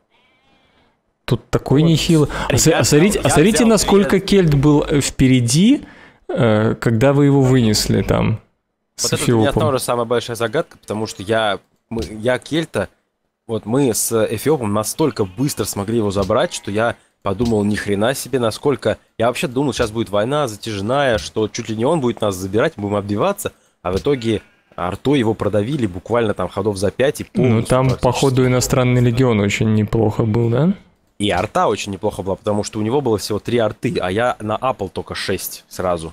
Тут такой вот. Нехило. А, а смотрите, а смотрите насколько я... Кельт был впереди, когда вы его вынесли там. Вот это для меня тоже самая большая загадка, потому что я, мы, я Кельта, вот мы с Эфиопом настолько быстро смогли его забрать, что я подумал, ни хрена себе, насколько... Я вообще думал, сейчас будет война затяжная, что чуть ли не он будет нас забирать, мы будем отбиваться, а в итоге артой его продавили буквально там ходов за пять и полностью. Ну там, походу, иностранный легион очень неплохо был, да? И арта очень неплохо была, потому что у него было всего три арты, а я на Apple только шесть сразу.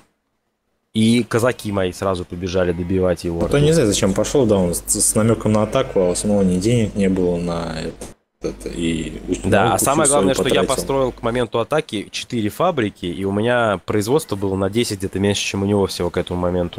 И казаки мои сразу побежали добивать его. А то не знаю, зачем пошел, да, он с, с намеком на атаку, а в основном ни денег не было на это. И да, а самое главное, что я построил к моменту атаки четыре фабрики, и у меня производство было на десять где-то меньше, чем у него всего к этому моменту.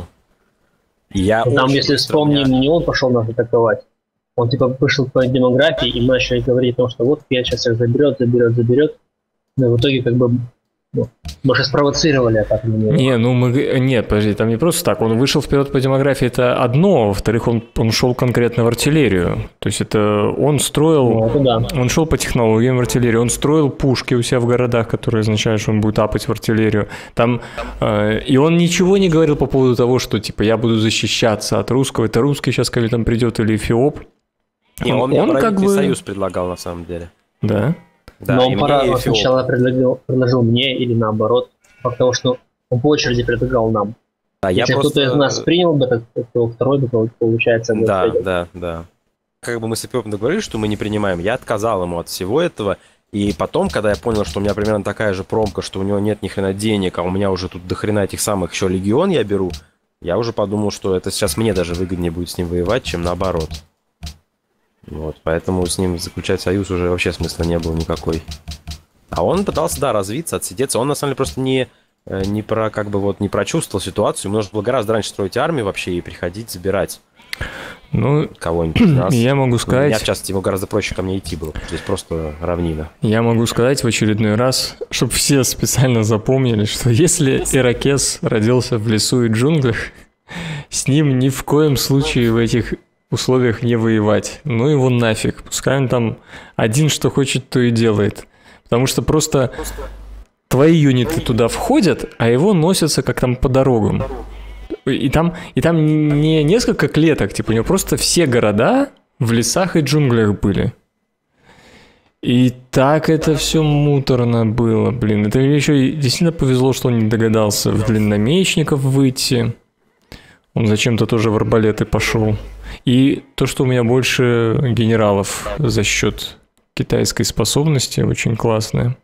И я там, если вспомним, не он пошел нас атаковать. Он типа вышел по демографии и начали говорить о том, что вот я сейчас их заберет, заберет, заберет. Но в итоге как бы ну, мы же спровоцировали атаку на него. Не, ну мы... Нет, подожди, там не просто так. Он вышел вперед по демографии, это одно. Во-вторых, он, он шел конкретно в артиллерию. То есть это он строил... Ну, это да. Он шел по технологиям в артиллерии. Он строил пушки у себя в городах, которые означают, что он будет апать в артиллерию. Там... Э, и он ничего не говорил по поводу того, что типа я буду защищаться от русского. Это русский сейчас, когда там придет, или эфиоп. Не, он, он мне он как бы... союз предлагал на самом деле. Да? Да, но он пора, сначала предложил, предложил мне или наоборот, потому что он по очереди предлагал нам. Да, Если я кто-то просто... из нас принял бы, то, то второй бы, получается... Да, предел. да, да. Как бы мы с Эпиопом договорились, что мы не принимаем, я отказал ему от всего этого, и потом, когда я понял, что у меня примерно такая же промка, что у него нет ни хрена денег, а у меня уже тут до хрена этих самых еще легион я беру, я уже подумал, что это сейчас мне даже выгоднее будет с ним воевать, чем наоборот. Вот, поэтому с ним заключать союз уже вообще смысла не было никакой. А он пытался, да, развиться, отсидеться. Он, на самом деле, просто не, не, про, как бы, вот, не прочувствовал ситуацию. Ему нужно было гораздо раньше строить армию вообще и приходить забирать ну, кого-нибудь из нас. Я могу сказать... Меня, в частности, ему гораздо проще ко мне идти было. Здесь просто равнина. Я могу сказать в очередной раз, чтобы все специально запомнили, что если ирокез родился в лесу и джунглях, с ним ни в коем случае в этих... условиях не воевать. Ну его нафиг. Пускай он там один что хочет, то и делает. Потому что просто твои юниты туда входят, а его носятся как там по дорогам. И там, и там не несколько клеток, типа у него просто все города в лесах и джунглях были. И так это все муторно было, блин. Это еще действительно повезло, что он не догадался в длинномечников выйти. Он зачем-то тоже в арбалеты пошел. И то, что у меня больше генералов за счет китайской способности, очень классное.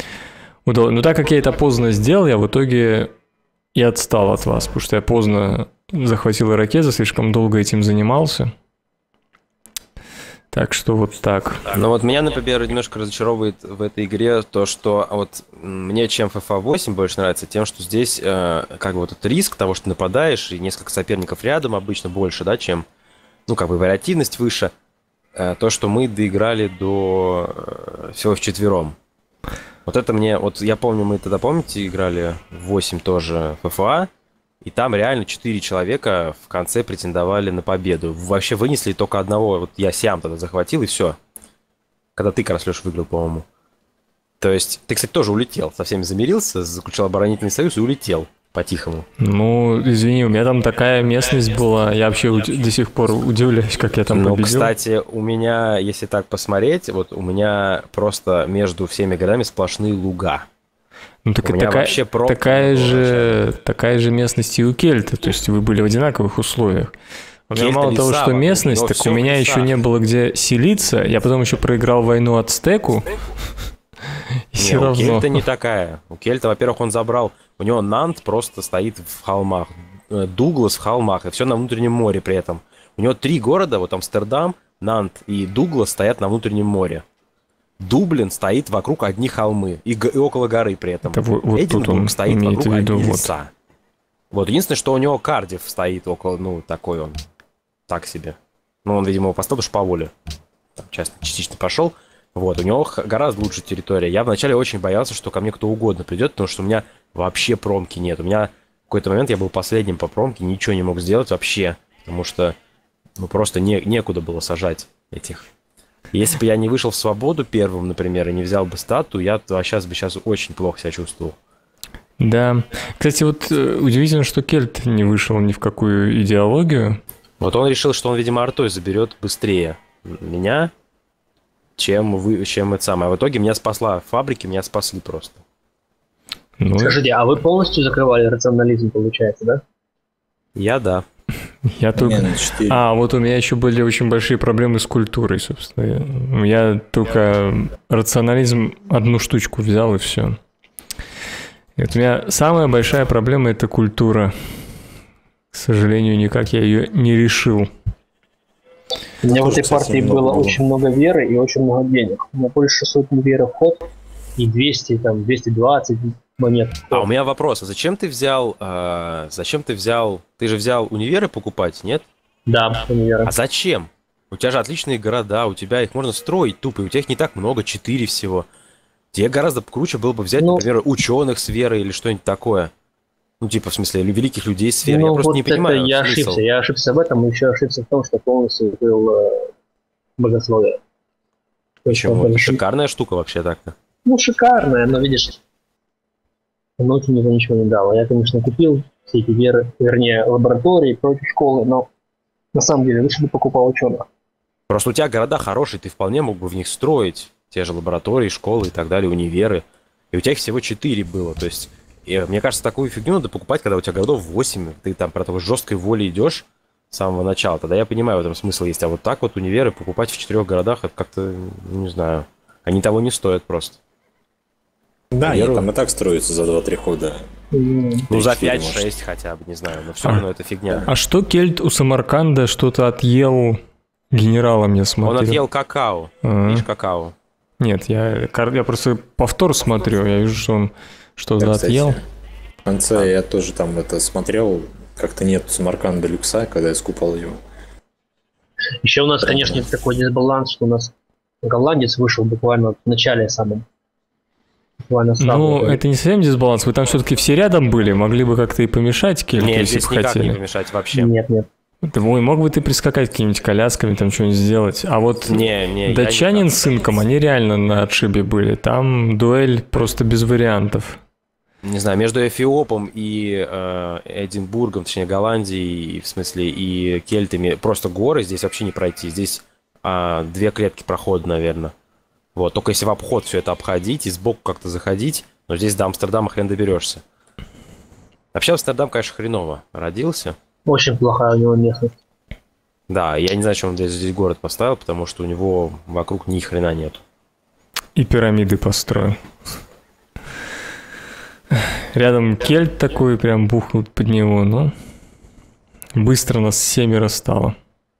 Но так как я это поздно сделал, я в итоге и отстал от вас, потому что я поздно захватил ирокеза, слишком долго этим занимался. Так что вот так. Ну вот меня, например, немножко разочаровывает в этой игре то, что вот мне чем эф эф восемь больше нравится, тем, что здесь э, как бы вот этот риск того, что ты нападаешь, и несколько соперников рядом обычно больше, да, чем, ну, как бы вариативность выше, э, то, что мы доиграли до э, всего вчетвером. Вот это мне, вот я помню, мы тогда, помните, играли в восемь тоже эф эф а, и там реально четыре человека в конце претендовали на победу. Вообще вынесли только одного, вот я Сиам тогда захватил, и все. Когда ты, как раз, Леша, выиграл, по-моему. То есть, ты, кстати, тоже улетел, со всеми замирился, заключил оборонительный союз и улетел по-тихому. Ну, извини, у меня там такая местность была, я вообще уд- до сих пор удивляюсь, как я там Ну, победил. кстати, у меня, если так посмотреть, вот у меня просто между всеми городами сплошные луга. Ну, так у и меня такая, вообще пробка такая, была же, такая же местность и у Кельта, то есть вы были в одинаковых условиях. У меня Кельты мало того, леса что вокруг, местность, но так всё у в меня лесах. еще не было где селиться, я потом еще проиграл войну Ацтеку. И Не, все у равно. Кельта не такая. У Кельта, во-первых, он забрал... У него Нант просто стоит в холмах. э, Дуглас в холмах. И все на внутреннем море при этом. У него три города, вот Амстердам, Нант и Дуглас стоят на внутреннем море. Дублин стоит вокруг одни холмы. И, г- и около горы при этом. Это вот- вот тут он стоит имеет вокруг в виду, одни вот. леса. Вот, единственное, что у него Кардифф стоит около... Ну, такой он. Так себе. Ну, он, видимо, его поставил, потому что по воле. Там, часто, частично пошел. Вот, у него х- гораздо лучше территория. Я вначале очень боялся, что ко мне кто угодно придет, потому что у меня вообще промки нет. У меня в какой-то момент я был последним по промке, ничего не мог сделать вообще, потому что ну, просто не, некуда было сажать этих. Если бы я не вышел в свободу первым, например, и не взял бы стату, я сейчас бы сейчас очень плохо себя чувствовал. Да. Кстати, вот э, удивительно, что Кельт не вышел ни в какую идеологию. Вот он решил, что он, видимо, артой заберет быстрее меня, чем, вы, чем это самое. А в итоге меня спасла фабрики, меня спасли просто. Ну, Скажите, а вы полностью закрывали рационализм, получается, да? Я да. я только... Не, ну, четыре. А, вот у меня еще были очень большие проблемы с культурой, собственно. Я только рационализм одну штучку взял, и все. И вот у меня самая большая проблема – это культура. К сожалению, никак я ее не решил. У меня в Тоже, этой кстати, партии много было было. очень много веры и очень много денег. У меня больше сотни веры в ход и двести, там, двести двадцать монет. в А ход. у меня вопрос, а зачем ты взял, э, зачем ты взял, ты же взял универы покупать, нет? Да, универа. А зачем? У тебя же отличные города, у тебя их можно строить тупо, и у тебя их не так много, четыре всего. Тебе гораздо круче было бы взять, Ну, например, ученых с верой или что-нибудь такое. Ну, типа, в смысле, великих людей с верой. Ну, Я просто вот не понимаю это я смысл. ошибся. Я ошибся в этом, и еще ошибся в том, что полностью был э, богословие. То есть, Почему? это Это ши- шикарная штука вообще так-то. Ну, шикарное, но видишь, внутреннего ничего не дало. Я, конечно, купил все эти веры, вернее, лаборатории против школы, но на самом деле лучше бы покупал ученых. Просто у тебя города хорошие, ты вполне мог бы в них строить. Те же лаборатории, школы и так далее, универы. И у тебя их всего четыре было. То есть, и, мне кажется, такую фигню надо покупать, когда у тебя городов восемь, ты там про такой жесткой воле идешь с самого начала. Тогда я понимаю, в этом смысл есть. А вот так вот универы покупать в четырех городах, это как-то, не знаю, они того не стоят просто. Да, Веру. они там и так строятся за два-три хода. М, Ну, за четыре, пять-шесть хотя бы, не знаю. Но все А. равно это фигня. А что Кельт у Самарканда что-то отъел генералом, я смотрел? Он отъел какао. А. Видишь, какао. Нет, я, кар- я просто повтор смотрю, я вижу, что он что-то Я, кстати, отъел. В конце я тоже там это смотрел, как-то нет Самарканда люкса, когда я скупал его. Еще у нас, конечно, такой дисбаланс, что у нас голландец вышел буквально в начале самом. Буквально сразу. Ну, это не совсем дисбаланс, вы там все-таки все рядом были, могли бы как-то и помешать Кельту, Нет, если здесь бы никак не хотели. помешать вообще. Нет, нет. Ой, мог бы ты прискакать какими-нибудь колясками, там что-нибудь сделать. А вот Не, не, я датчанин никак. с инком, они реально на отшибе были. Там дуэль просто без вариантов. Не знаю, между Эфиопом и э, Эдинбургом, точнее Голландией, в смысле, и кельтами, просто горы здесь вообще не пройти. Здесь а, две клетки прохода, наверное. Вот, только если в обход все это обходить и сбоку как-то заходить, но здесь до Амстердама хрен доберешься. Вообще Амстердам, конечно, хреново родился. Очень плохая у него местность. Да, я не знаю, чем он здесь, здесь город поставил, потому что у него вокруг ни хрена нет. И пирамиды построил. Рядом кельт такой, прям бухнут под него, но быстро нас семеро стало.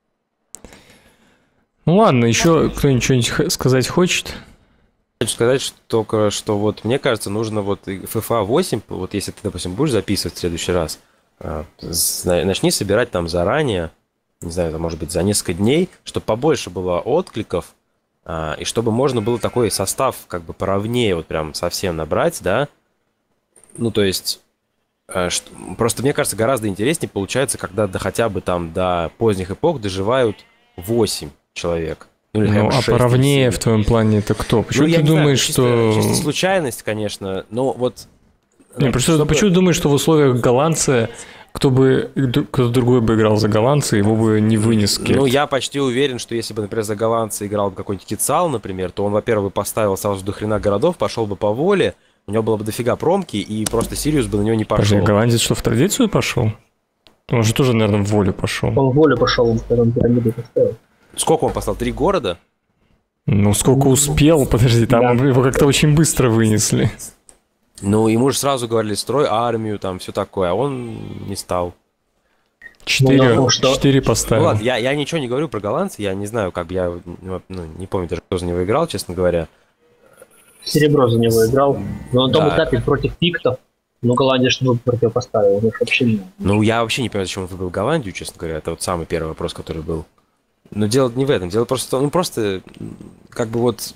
Ну ладно, еще кто-нибудь что-нибудь х- сказать хочет? Хочу сказать что, только, что вот мне кажется, нужно вот эф эф а восемь, вот если ты, допустим, будешь записывать в следующий раз, э, зна- начни собирать там заранее, не знаю, это может быть за несколько дней, чтобы побольше было откликов А, и чтобы можно было такой состав как бы поровнее вот прям совсем набрать, да, ну, то есть, э, что, просто мне кажется, гораздо интереснее получается, когда до, хотя бы там до поздних эпох доживают восемь человек. Ну, или Ну, а поровнее в твоем плане это кто? Почему ну, ты я думаешь, знаю, что... Чисто, чисто случайность, конечно, но вот... Не, просто, чтобы... Почему ты думаешь, что в условиях голландца кто бы, кто другой бы играл за голландца, его бы не вынес Кельт? Ну, я почти уверен, что если бы, например, за голландца играл бы какой-нибудь Кицал, например, то он, во-первых, бы поставил сразу до хрена городов, пошел бы по воле, у него было бы дофига промки, и просто Сириус бы на него не пошел. Подожди, голландец что, в традицию пошел? Он же тоже, наверное, в волю пошел. Он в волю пошел, когда он пирамиду поставил. Сколько он поставил? Три города? Ну, сколько успел, подожди, там да. Его как-то очень быстро вынесли. Ну, ему же сразу говорили, строй армию, там, все такое, а он не стал. Четыре, ну, что... четыре поставил. Ну ладно, я, я ничего не говорю про голландца, я не знаю, как бы я, ну, не помню даже, кто за него играл, честно говоря. Серебро за него играл, но на том да. этапе против пиктов, ну, Голландия что противопоставил, он вообще не... Ну, я вообще не понимаю, зачем он выбрал Голландию, честно говоря, это вот самый первый вопрос, который был. Но дело не в этом, дело просто, ну, просто, как бы вот...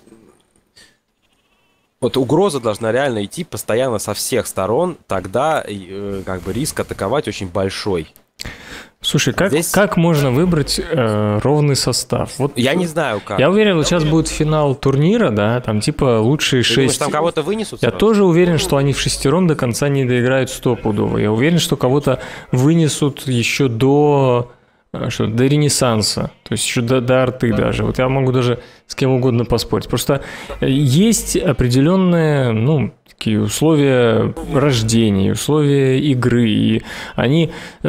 Вот угроза должна реально идти постоянно со всех сторон, тогда э, как бы риск атаковать очень большой. Слушай, как, Здесь... как можно выбрать э, ровный состав? Вот, я не знаю как. Я уверен, вот сейчас будет финал турнира, да, там типа лучшие шесть. Думаешь, там кого-то вынесут? Я сразу? тоже уверен, что они в шестером до конца не доиграют стопудово. Я уверен, что кого-то вынесут еще до... Что, до Ренессанса, то есть еще до, до арты даже. Вот я могу даже с кем угодно поспорить. Просто есть определенные, ну, такие условия рождения, условия игры, и они,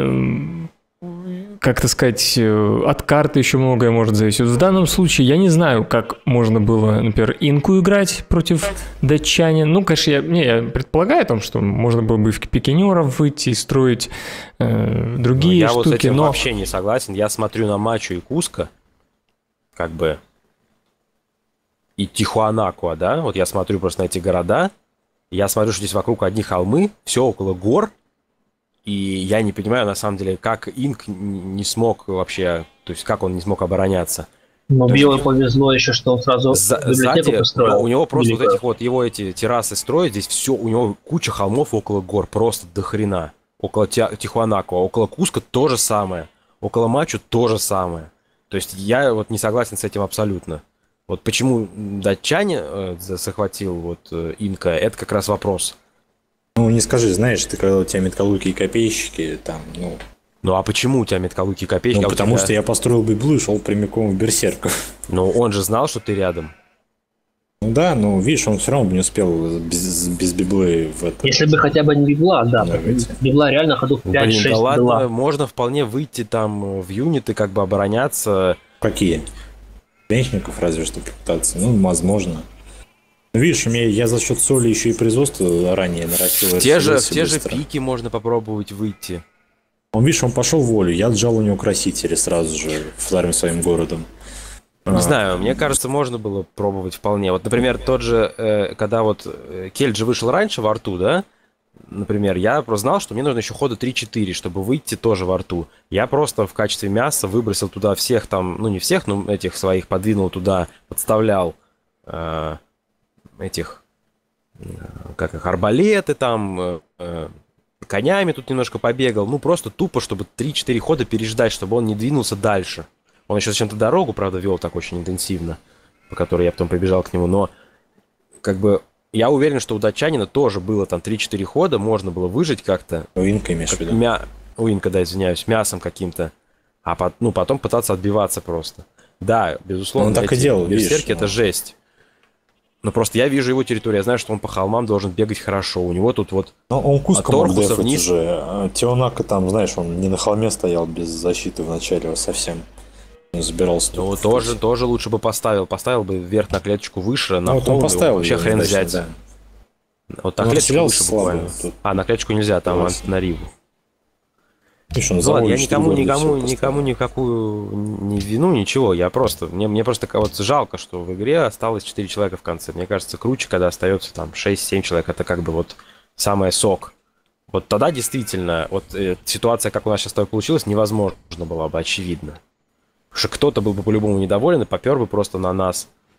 как-то сказать, от карты еще многое может зависеть. В данном случае я не знаю, как можно было, например, инку играть против датчанина. Ну, конечно, я, не, я предполагаю о том, что можно было бы в пикинеров выйти и строить э, другие я штуки. Вот с этим но... вообще не согласен. Я смотрю на Мачо и Куско, как бы, и Тихуанакуа, да, вот я смотрю просто на эти города, я смотрю, что здесь вокруг одни холмы, все около гор, и я не понимаю, на самом деле, как Инк не смог вообще, то есть как он не смог обороняться. Но Биллу повезло еще, что он сразу За, библиотеку сзади, построил. У него просто Великую. вот этих вот, его эти террасы строят, здесь все, у него куча холмов около гор, просто до хрена. Около Тихуанакуа, около Куско то же самое, около Мачо то же самое. То есть я вот не согласен с этим абсолютно. Вот почему датчане э, захватил вот э, Инка, это как раз вопрос. Ну, не скажи, знаешь, ты когда у тебя меткалуки и копейщики, там, ну... Ну, а почему у тебя меткалуки и копейщики? Ну, а потому тебя... что я построил библу и шел прямиком в берсерку. Ну, он же знал, что ты рядом. Ну да, но видишь, он все равно бы не успел без, без библы в это. Если бы хотя бы не библа, да. да библа реально ходу в пять-шесть Блин, да ладно, была. можно вполне выйти там в юниты, как бы обороняться. Какие? Бенчников разве что попытаться. Ну, возможно. Видишь, у меня я за счет соли еще и производство ранее нарастил. Те же, в те же пики можно попробовать выйти. Он, видишь, он пошел в волю, я отжал у него красители сразу же вторым своим городом. Не а. знаю, мне кажется, можно было пробовать вполне. Вот, например, тот же, э, когда вот Кельт же вышел раньше в арту, да? Например, я просто знал, что мне нужно еще хода три-четыре, чтобы выйти тоже в арту. Я просто в качестве мяса выбросил туда всех там, ну не всех, но этих своих подвинул туда, подставлял э, этих, э, как их, арбалеты там, э, конями тут немножко побегал. Ну просто тупо, чтобы три-четыре хода переждать, чтобы он не двинулся дальше. Он еще зачем-то дорогу, правда, вел так очень интенсивно, по которой я потом побежал к нему, но как бы я уверен, что у датчанина тоже было там три-четыре хода, можно было выжить как-то. У Инка имеешь в виду? Мя... У Инка, да, извиняюсь, мясом каким-то, а по... ну, потом пытаться отбиваться просто. Да, безусловно, он так и делал, берсерки видишь, это но... жесть. Но просто я вижу его территорию, я знаю, что он по холмам должен бегать хорошо. У него тут вот... Но он Куско мог дефать вниз... уже. Теонака там, знаешь, он не на холме стоял без защиты вначале совсем. Он забирался. Ну, тоже, тоже лучше бы поставил. Поставил бы вверх на клеточку выше, на ну, холм, он поставил вообще хрен взять. Да. Вот на клеточку выше буквально. Тут. А, на клеточку нельзя, там на риву. Видишь, ну, ладно, я никому, никому, никому никакую не вину, ничего. Я просто, мне, мне просто вот жалко, что в игре осталось четыре человека в конце. Мне кажется, круче, когда остается там шесть-семь человек. Это как бы вот самое сок. Вот тогда действительно, вот э, ситуация, как у нас сейчас с тобой получилась, невозможно было бы, очевидно. Потому что кто-то был бы по-любому недоволен и попер бы просто на нас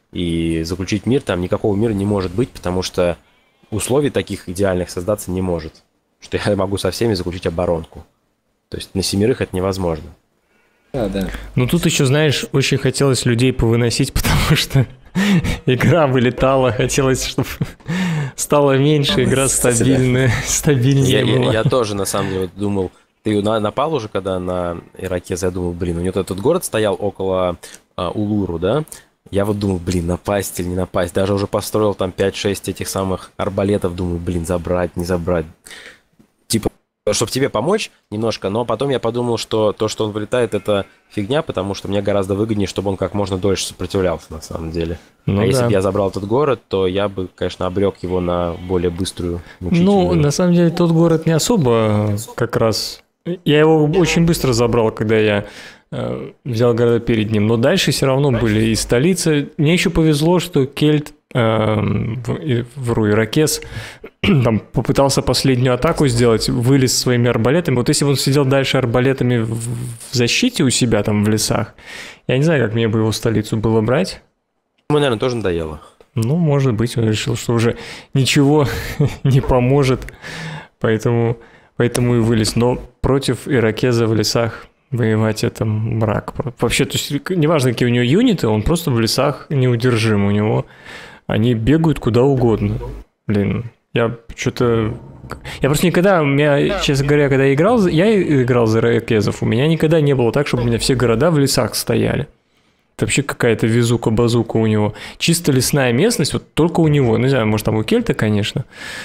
и заключить мир, там никакого мира не может быть, потому что условий таких идеальных создаться не может. Что я могу со всеми заключить оборонку. То есть на семерых это невозможно. Да, да. Ну тут еще, знаешь, очень хотелось людей повыносить, потому что игра вылетала, хотелось, чтобы стало меньше, игра стабильная, стабильнее Я, была. я, я тоже, на самом деле, думал, ты на- напал уже, когда на Иракеза, я думал, блин, у него этот город стоял около а, Улуру, да? Я вот думал, блин, напасть или не напасть. Даже уже построил там пять-шесть этих самых арбалетов, думаю, блин, забрать, не забрать. Типа, чтобы тебе помочь немножко, но потом я подумал, что то, что он вылетает, это фигня, потому что мне гораздо выгоднее, чтобы он как можно дольше сопротивлялся, на самом деле. Ну, а да. если бы я забрал этот город, то я бы, конечно, обрек его на более быструю, Ну, мучительную... на самом деле, тот город не особо как раз... Я его очень быстро забрал, когда я э, взял города перед ним. Но дальше все равно были и столицы. Мне еще повезло, что Кельт, э, в, вру, Иракез, там попытался последнюю атаку сделать, вылез своими арбалетами. Вот если бы он сидел дальше арбалетами в, в защите у себя там в лесах, я не знаю, как мне бы его столицу было брать. Ему, наверное, тоже надоело. Ну, может быть, он решил, что уже ничего не поможет, поэтому, поэтому и вылез. Но против Иракеза в лесах воевать это мрак. Вообще, то есть, неважно, какие у него юниты, он просто в лесах неудержим. У него они бегают куда угодно. Блин, я что-то... Я просто никогда, у меня, честно говоря, когда я играл, я играл за Иракезов, у меня никогда не было так, чтобы у меня все города в лесах стояли. Это вообще какая-то везука-базука у него. Чисто лесная местность, вот только у него. Ну, не знаю, может, там у Кельта, конечно.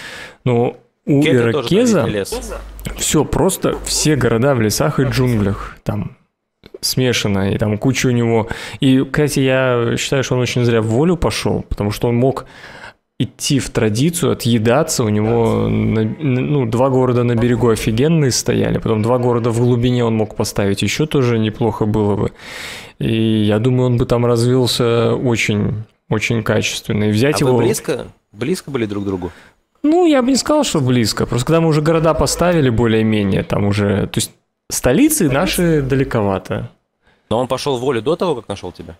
Но у Кельты Иракеза тоже лес. все просто, все города в лесах и джунглях. Там смешано, и там куча у него. И, кстати, я считаю, что он очень зря в волю пошел, потому что он мог идти в традицию, отъедаться. У него на, ну, два города на берегу офигенные стояли, потом два города в глубине он мог поставить, еще тоже неплохо было бы. И я думаю, он бы там развился очень, очень качественно. И взять А его... вы близко? Близко были друг к другу? Ну, я бы не сказал, что близко. Просто когда мы уже города поставили более-менее, там уже... То есть столицы наши далековато. Но он пошел в волю до того, как нашел тебя?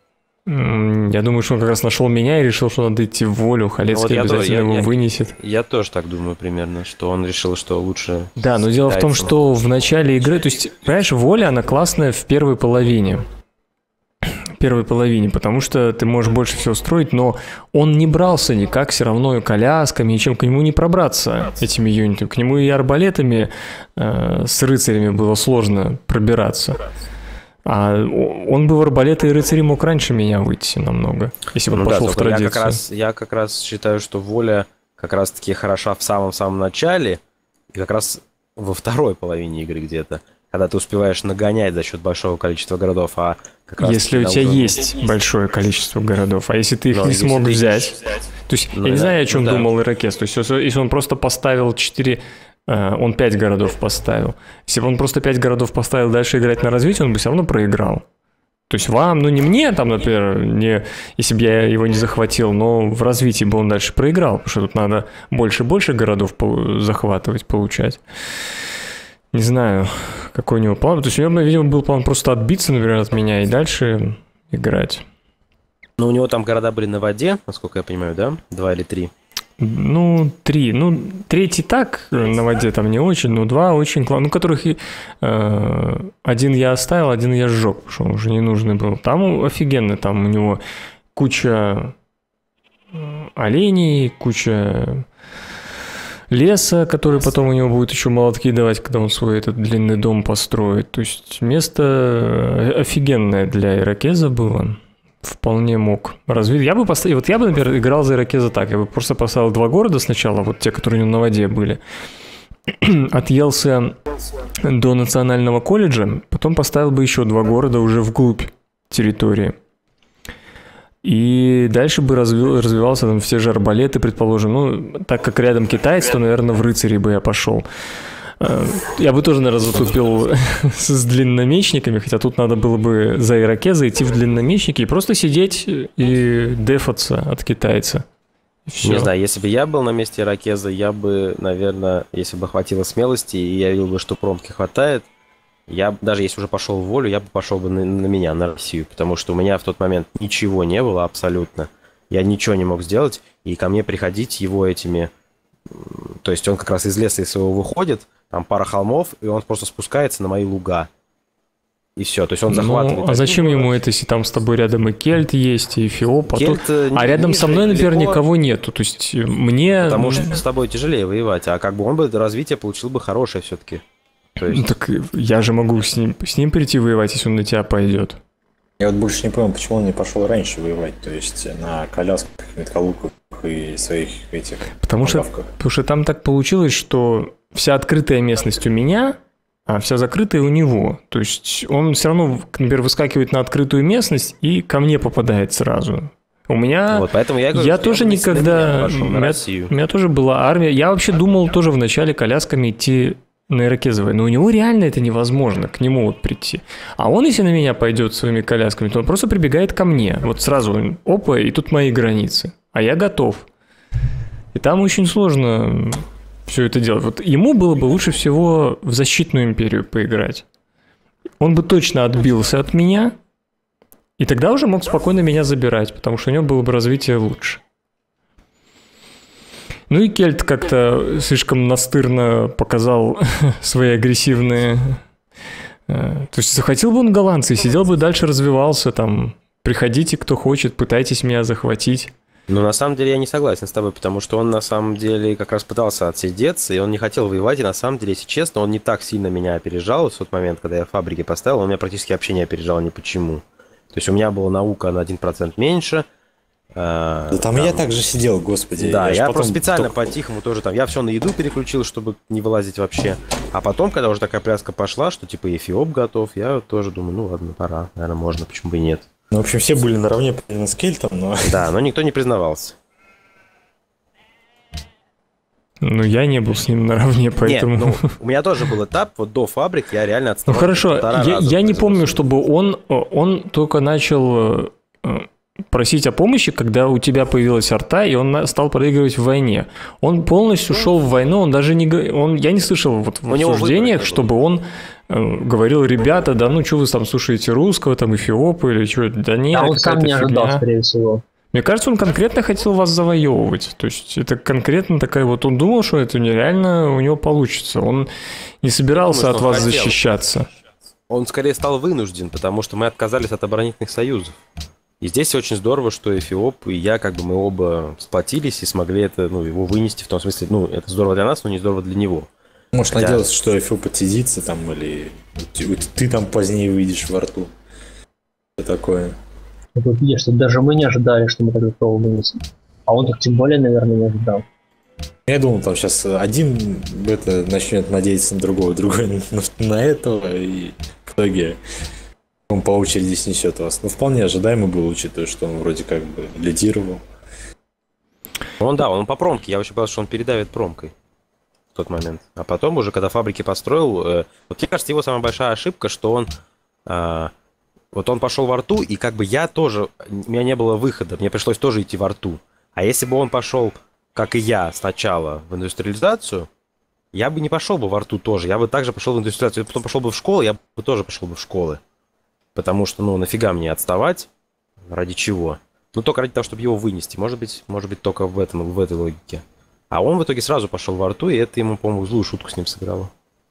Я думаю, что он как раз нашел меня и решил, что надо идти в волю. Халецкий Ну, вот я обязательно тоже, я- его я- вынесет. Я тоже так думаю примерно, что он решил, что лучше... Да, но дело в том, Китайцам. что в начале игры... То есть, понимаешь, воля, она классная в первой половине. Первой половине, потому что ты можешь больше всего строить, но он не брался никак все равно и колясками, и чем к нему не пробраться этими юнитами. К нему и арбалетами э, с рыцарями было сложно пробираться. А он бы в арбалеты и рыцари мог раньше меня выйти намного, если бы он Ну да, пошел в только я традицию. как, раз, я как раз считаю, что воля как раз-таки хороша в самом-самом начале и как раз во второй половине игры где-то, когда ты успеваешь нагонять за счет большого количества городов, а как раз Если у тебя есть большое количество городов, а если ты их Но не если смог ты- взять... То есть, Ну я не да, знаю, о чем ну да. думал Иракез. То есть, если если он просто поставил четыре... Он пять городов поставил. Если бы он просто пять городов поставил дальше играть на развитие, он бы все равно проиграл. То есть вам, ну не мне, там, например, не, если бы я его не захватил, но в развитии бы он дальше проиграл, потому что тут надо больше и больше городов по- захватывать, получать. Не знаю, какой у него план. То есть у него, видимо, был план просто отбиться, например, от меня и дальше играть. Ну, у него там города были на воде, насколько я понимаю, да? Два или три. Ну, три. Ну, третий так, на воде там не очень, но два очень классные. Ну, которых и, э, один я оставил, один я сжег, потому что он уже не нужный был. Там офигенно, там у него куча оленей, куча леса, который потом у него будет еще молотки давать, когда он свой этот длинный дом построит. То есть место офигенное для Иракеза было. Вполне мог развить. Я бы поставил, вот я бы, например, играл за Иракеза так. Я бы просто поставил два города сначала, вот те, которые у него на воде были. Отъелся до национального колледжа, потом поставил бы еще два города уже вглубь территории. И дальше бы развил, развивался там все же арбалеты, предположим. Ну, так как рядом китайцы, то, наверное, в рыцари бы я пошел. Я бы тоже, наверное, затупил с длинномечниками, хотя тут надо было бы за Иракеза идти в длинномечники и просто сидеть и дефаться от китайца. И всё. Не знаю, если бы я был на месте Иракеза, я бы, наверное, если бы хватило смелости, и я видел бы, что промки хватает, я даже если уже пошел в волю, я бы пошел бы на, на меня, на Россию, потому что у меня в тот момент ничего не было абсолютно. Я ничего не мог сделать, и ко мне приходить его этими... То есть он как раз из леса из своего выходит, там пара холмов, и он просто спускается на мои луга. И все, то есть он захватывает... Ну, а зачем ему это, если там с тобой рядом и Кельт есть, и Эфиоп, а, Кельт, тут... не- а рядом со мной, ниже, например, далеко. никого нету. То есть мне... Потому что с тобой тяжелее воевать, а как бы он бы развитие получил бы хорошее все-таки. То Ну, есть... так я же могу с ним, с ним прийти воевать, если он на тебя пойдет. Я вот больше не понял, почему он не пошел раньше воевать, то есть на колясках, меткалуках и своих этих Потому что, мангавках. потому что там так получилось, что вся открытая местность у меня, а вся закрытая у него. То есть он все равно, например, выскакивает на открытую местность и ко мне попадает сразу. У меня... Вот, поэтому я говорю, Я что тоже бы, если бы никогда... я пошел У на меня, Россию. у меня тоже была армия. Я вообще думал тоже вначале колясками идти на Иракезово. Но у него реально это невозможно, к нему вот прийти. А он, если на меня пойдет своими колясками, то он просто прибегает ко мне. Вот сразу, опа, и тут мои границы. А я готов. И там очень сложно все это делать. Вот ему было бы лучше всего в защитную империю поиграть. Он бы точно отбился от меня, и тогда уже мог спокойно меня забирать, потому что у него было бы развитие лучше. Ну и Кельт как-то слишком настырно показал свои агрессивные... То есть захватил бы он голландца и сидел бы дальше, развивался там. Приходите, кто хочет, пытайтесь меня захватить. Ну, на самом деле, я не согласен с тобой, потому что он, на самом деле, как раз пытался отсидеться, и он не хотел воевать, и, на самом деле, если честно, он не так сильно меня опережал в тот момент, когда я фабрики поставил, он меня практически вообще не опережал ни почему. То есть у меня была наука на один процент меньше. Да там, там я также сидел, господи. Да, я, я просто специально только... по-тихому тоже там, я все на еду переключил, чтобы не вылазить вообще. А потом, когда уже такая пляска пошла, что типа Эфиоп готов, я тоже думаю, ну ладно, пора, наверное, можно, почему бы и нет. Ну, в общем, все были наравне примерно с Кельтом, но... Да, но никто не признавался. Ну, я не был с ним наравне, поэтому... Нет, ну, у меня тоже был этап, вот до фабрик я реально отставал. Ну, хорошо, я, я не помню, чтобы он, он только начал просить о помощи, когда у тебя появилась арта, и он стал проигрывать в войне. Он полностью шел в войну, он даже не... Он, я не слышал вот в обсуждениях, чтобы он говорил, ребята, да ну что вы там слушаете русского, там Эфиопа или что, да нет, а он сам не ожидал, фигня. Скорее всего. Мне кажется, он конкретно хотел вас завоевывать. То есть это конкретно такая вот... Он думал, что это нереально у него получится. Он не собирался думаю, от вас хотел. защищаться. Он скорее стал вынужден, потому что мы отказались от оборонительных союзов. И здесь очень здорово, что Эфиоп и я, как бы мы оба сплотились и смогли это, ну, его вынести, в том смысле, ну, это здорово для нас, но не здорово для него. Может, Хотя... надеялся, что Эфиоп отсидится там, или ты там позднее выйдешь во рту. Что такое? Вот видишь, что даже мы не ожидали, что мы так легко вынесем. А он так тем более, наверное, не ожидал. Я думал, там сейчас один это начнет надеяться на другого, другой на, на этого, и в итоге он по очереди снесет вас. Ну, вполне ожидаемо было, учитывая, что он вроде как бы лидировал. Он, да, он по промке. Я вообще боялся, что он передавит промкой в тот момент. А потом уже, когда фабрики построил... Э, вот мне кажется, его самая большая ошибка, что он... Э, вот он пошел во рту, и как бы я тоже... У меня не было выхода, мне пришлось тоже идти во рту. А если бы он пошел, как и я, сначала в индустриализацию, я бы не пошел бы во рту тоже. Я бы также пошел в индустриализацию. Потом пошел бы в школу, я бы тоже пошел бы в школы. Потому что, ну, нафига мне отставать? Ради чего? Ну, только ради того, чтобы его вынести. Может быть, может быть, только в этом, в этой логике. А он в итоге сразу пошел во рту, и это ему, по-моему, злую шутку с ним сыграло.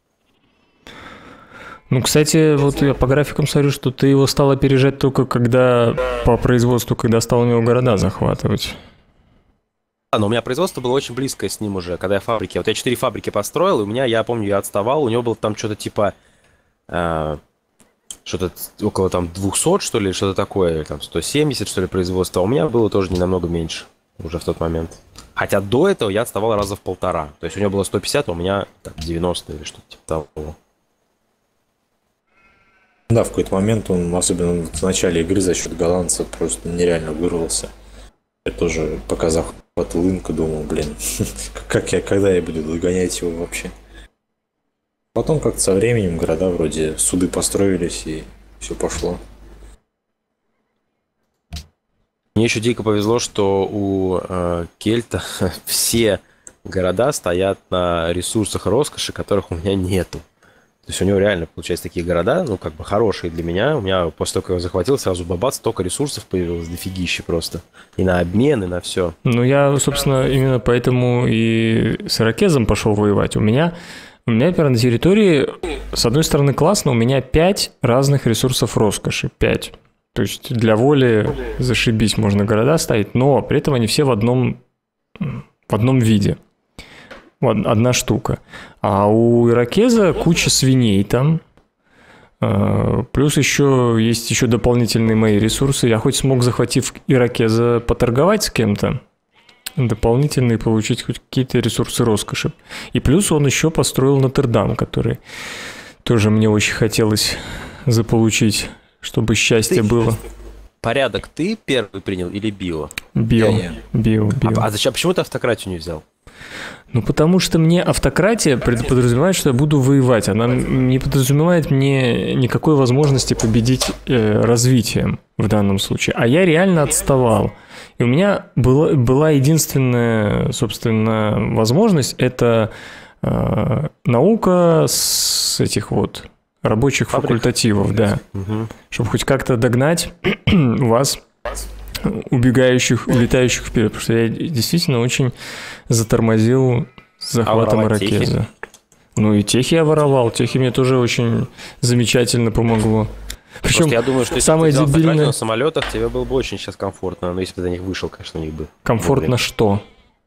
Ну, кстати, вот я по графикам смотрю, что ты его стал опережать только когда по производству, когда стал у него города захватывать. Да, но у меня производство было очень близкое с ним уже, когда я фабрики... Вот я четыре фабрики построил, и у меня, я помню, я отставал, у него было там что-то типа... Э, что-то около там двухсот, что ли, что-то такое, или там сто семьдесят, что ли, производства. А у меня было тоже не намного меньше уже в тот момент. Хотя до этого я отставал раза в полтора. То есть у него было сто пятьдесят, а у меня так, девяносто или что-то типа того. Да, в какой-то момент он, особенно в начале игры, за счет голландца просто нереально вырвался. Я тоже, пока захватывал инку, думал, блин, как я, когда я буду догонять его вообще. Потом как-то со временем города вроде суды построились, и все пошло. Мне еще дико повезло, что у э, Кельта все города стоят на ресурсах роскоши, которых у меня нету. То есть у него реально, получается, такие города, ну, как бы хорошие для меня. У меня после того, как я его захватил, сразу бабац, столько ресурсов появилось, дофигища просто. И на обмен, и на все. Ну, я, собственно, именно поэтому и с иракезом пошел воевать. У меня, у меня, например, на территории, с одной стороны, классно, у меня пять разных ресурсов роскоши. Пять. То есть для воли зашибись, можно города ставить, но при этом они все в одном, в одном виде. Одна штука. А у иракеза куча свиней там. Плюс еще есть еще дополнительные мои ресурсы. Я хоть смог, захватив иракеза, поторговать с кем-то, дополнительные получить хоть какие-то ресурсы роскоши. И плюс он еще построил Нотр-Дам, который тоже мне очень хотелось заполучить, чтобы счастье Ты... было. Порядок ты первый принял или био? Био. Био, био. А, а зачем, почему ты автократию не взял? Ну, потому что мне автократия подразумевает, что я буду воевать. Она не подразумевает мне никакой возможности победить э, развитием в данном случае. А я реально отставал. И у меня была, была единственная, собственно, возможность – это э, наука с этих вот рабочих Фабрик. факультативов, да. Угу. Чтобы хоть как-то догнать вас, убегающих, улетающих вперед, потому что я действительно очень затормозил с захватом а иракеза. Ну и техи я воровал, техи мне тоже очень замечательно помогло. Причем я думаю, что если самое бы ты взял дебильное... на самолетах, тебе было бы очень сейчас комфортно, но если бы ты на них вышел, конечно, у них бы... Комфортно что?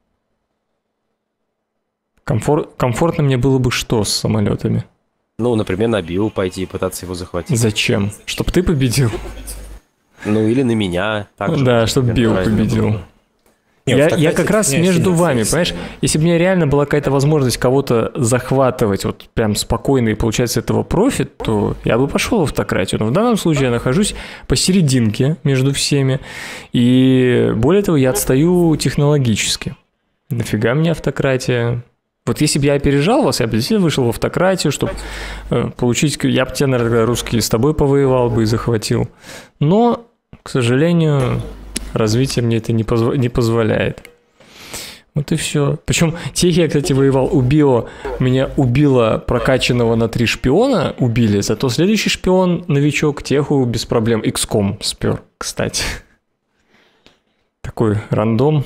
Комфор... Комфортно мне было бы что с самолетами? Ну, например, на био пойти и пытаться его захватить. Зачем? Чтоб ты победил? Ну, или на меня. Также, да, чтобы био победил. Не, я, я как раз между вами, понимаешь? Если бы у меня реально была какая-то возможность кого-то захватывать вот прям спокойно и получать с этого профит, то я бы пошел в автократию. Но в данном случае я нахожусь посерединке между всеми. И более того, я отстаю технологически. Нафига мне автократия? Вот если бы я опережал вас, я бы действительно вышел в автократию, чтобы э, получить... Я бы тебя, наверное, русский с тобой повоевал бы и захватил. Но, к сожалению... Развитие мне это не, позв... не позволяет. Вот и все. Причем техи я, кстати, воевал у био. Меня убило прокачанного на три шпиона, убили. Зато следующий шпион, новичок, теху без проблем. икс ком спер, кстати. Такой рандом.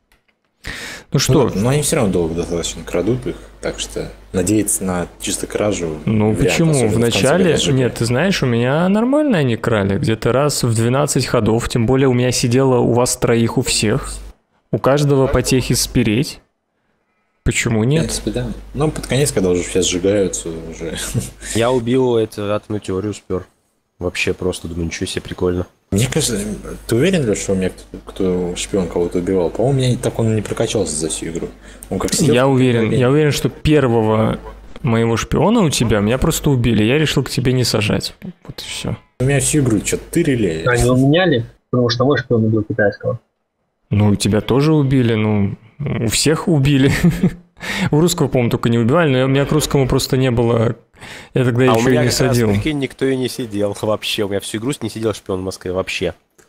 Ну что? Ну, но они все равно долго достаточно крадут их, так что надеяться на чисто кражу. Ну вариант, почему? В начале, в нет, ты знаешь, у меня нормально они крали, где-то раз в двенадцать ходов, тем более у меня сидело у вас троих у всех, у каждого по техе спереть. Почему нет? В принципе, да. Ну, под конец, когда уже все сжигаются, уже... Я убил эту атомную теорию, спер. Вообще просто думаю, ничего себе, прикольно. Мне кажется, ты уверен, что у меня кто, кто шпион кого-то убивал? По-моему, меня так он не прокачался за всю игру. Он как сидел, я уверен, я уверен, что первого моего шпиона у тебя меня просто убили. Я решил к тебе не сажать. Вот и все. У меня всю игру что-то тырили. Они его меняли? Потому что мой шпион убил китайского. Ну, и тебя тоже убили, ну, у всех убили. У русского, по-моему, только не убивали, но у меня к русскому просто не было. Я тогда а еще и не садил. А у меня, прикинь, никто и не сидел вообще. У меня всю игру не сидел шпион в Москве вообще.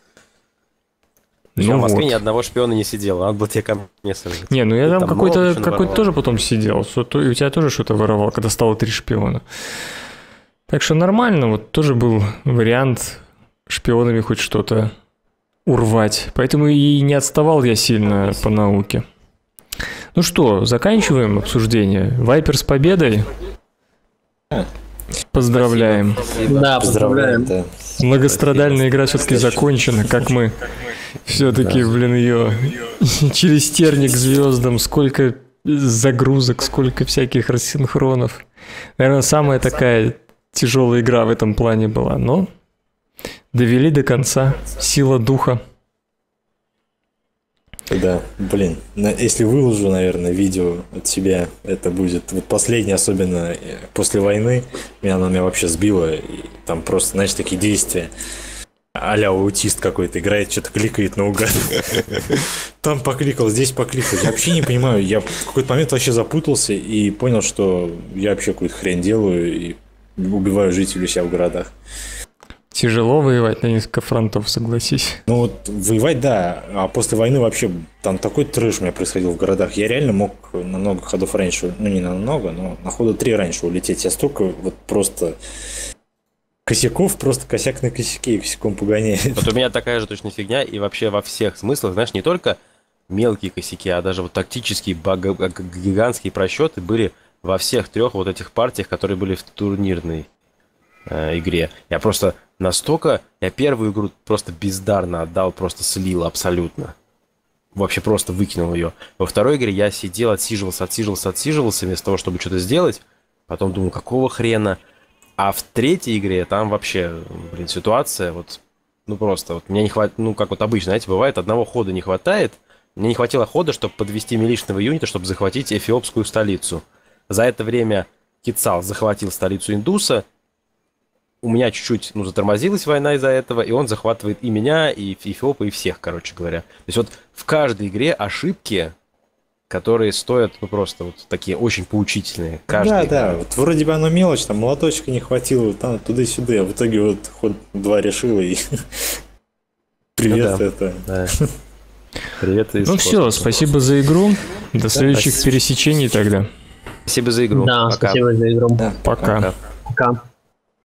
Ну в Москве вот. Ни одного шпиона не сидел, надо было тебе ко мне сажать. Не, ну я там, там какой-то какой тоже потом сидел. И у тебя тоже что-то воровал, когда стало три шпиона. Так что нормально, вот тоже был вариант шпионами хоть что-то урвать. Поэтому и не отставал я сильно по науке. Ну что, заканчиваем обсуждение. Вайпер с победой. Поздравляем. Спасибо. Да, поздравляем. Да. Многострадальная игра все-таки закончена, как мы все-таки, да. блин, ее через терник к звездам, сколько загрузок, сколько всяких рассинхронов. Наверное, самая такая тяжелая игра в этом плане была, но довели до конца. Сила духа. Да, блин, если выложу, наверное, видео от себя, это будет вот последнее, особенно после войны, меня она меня вообще сбила, и там просто, знаешь, такие действия, а-ля аутист какой-то играет, что-то кликает наугад, там покликал, здесь покликал, я вообще не понимаю, я в какой-то момент вообще запутался и понял, что я вообще какую-то хрень делаю и убиваю жителей себя в городах. Тяжело воевать на несколько фронтов, согласись. Ну вот воевать, да, а после войны вообще там такой трэш у меня происходил в городах. Я реально мог на много ходов раньше, ну не на много, но на хода три раньше улететь. Я столько вот просто косяков, просто косяк на косяке и косяком погоняет. Вот у меня такая же точно фигня, и вообще во всех смыслах, знаешь, не только мелкие косяки, а даже вот тактические бага- гигантские просчеты были во всех трех вот этих партиях, которые были в турнирной э, игре. Я просто настолько... Я первую игру просто бездарно отдал, просто слил абсолютно. Вообще просто выкинул ее. Во второй игре я сидел, отсиживался, отсиживался, отсиживался вместо того, чтобы что-то сделать. Потом думал, какого хрена? А в третьей игре там вообще, блин, ситуация вот... Ну просто, вот мне не хватит... Ну как вот обычно, знаете, бывает, одного хода не хватает. Мне не хватило хода, чтобы подвести миличного юнита, чтобы захватить эфиопскую столицу. За это время Кицал захватил столицу Индуса. У меня чуть-чуть, ну, затормозилась война из-за этого, и он захватывает и меня, и Эфиопа, и всех, короче говоря. То есть вот в каждой игре ошибки, которые стоят, ну, просто вот такие очень поучительные. Каждая Да, игра. да, вот вроде бы оно мелочь, там молоточка не хватило, там туда-сюда, а в итоге вот ход два решила и... Привет, Ну да. это... Да. Привет из Ну все, космоса. спасибо за игру. До следующих спасибо. пересечений тогда. Спасибо за игру. Да, Пока. спасибо за игру. Да. Пока. Пока. Пока.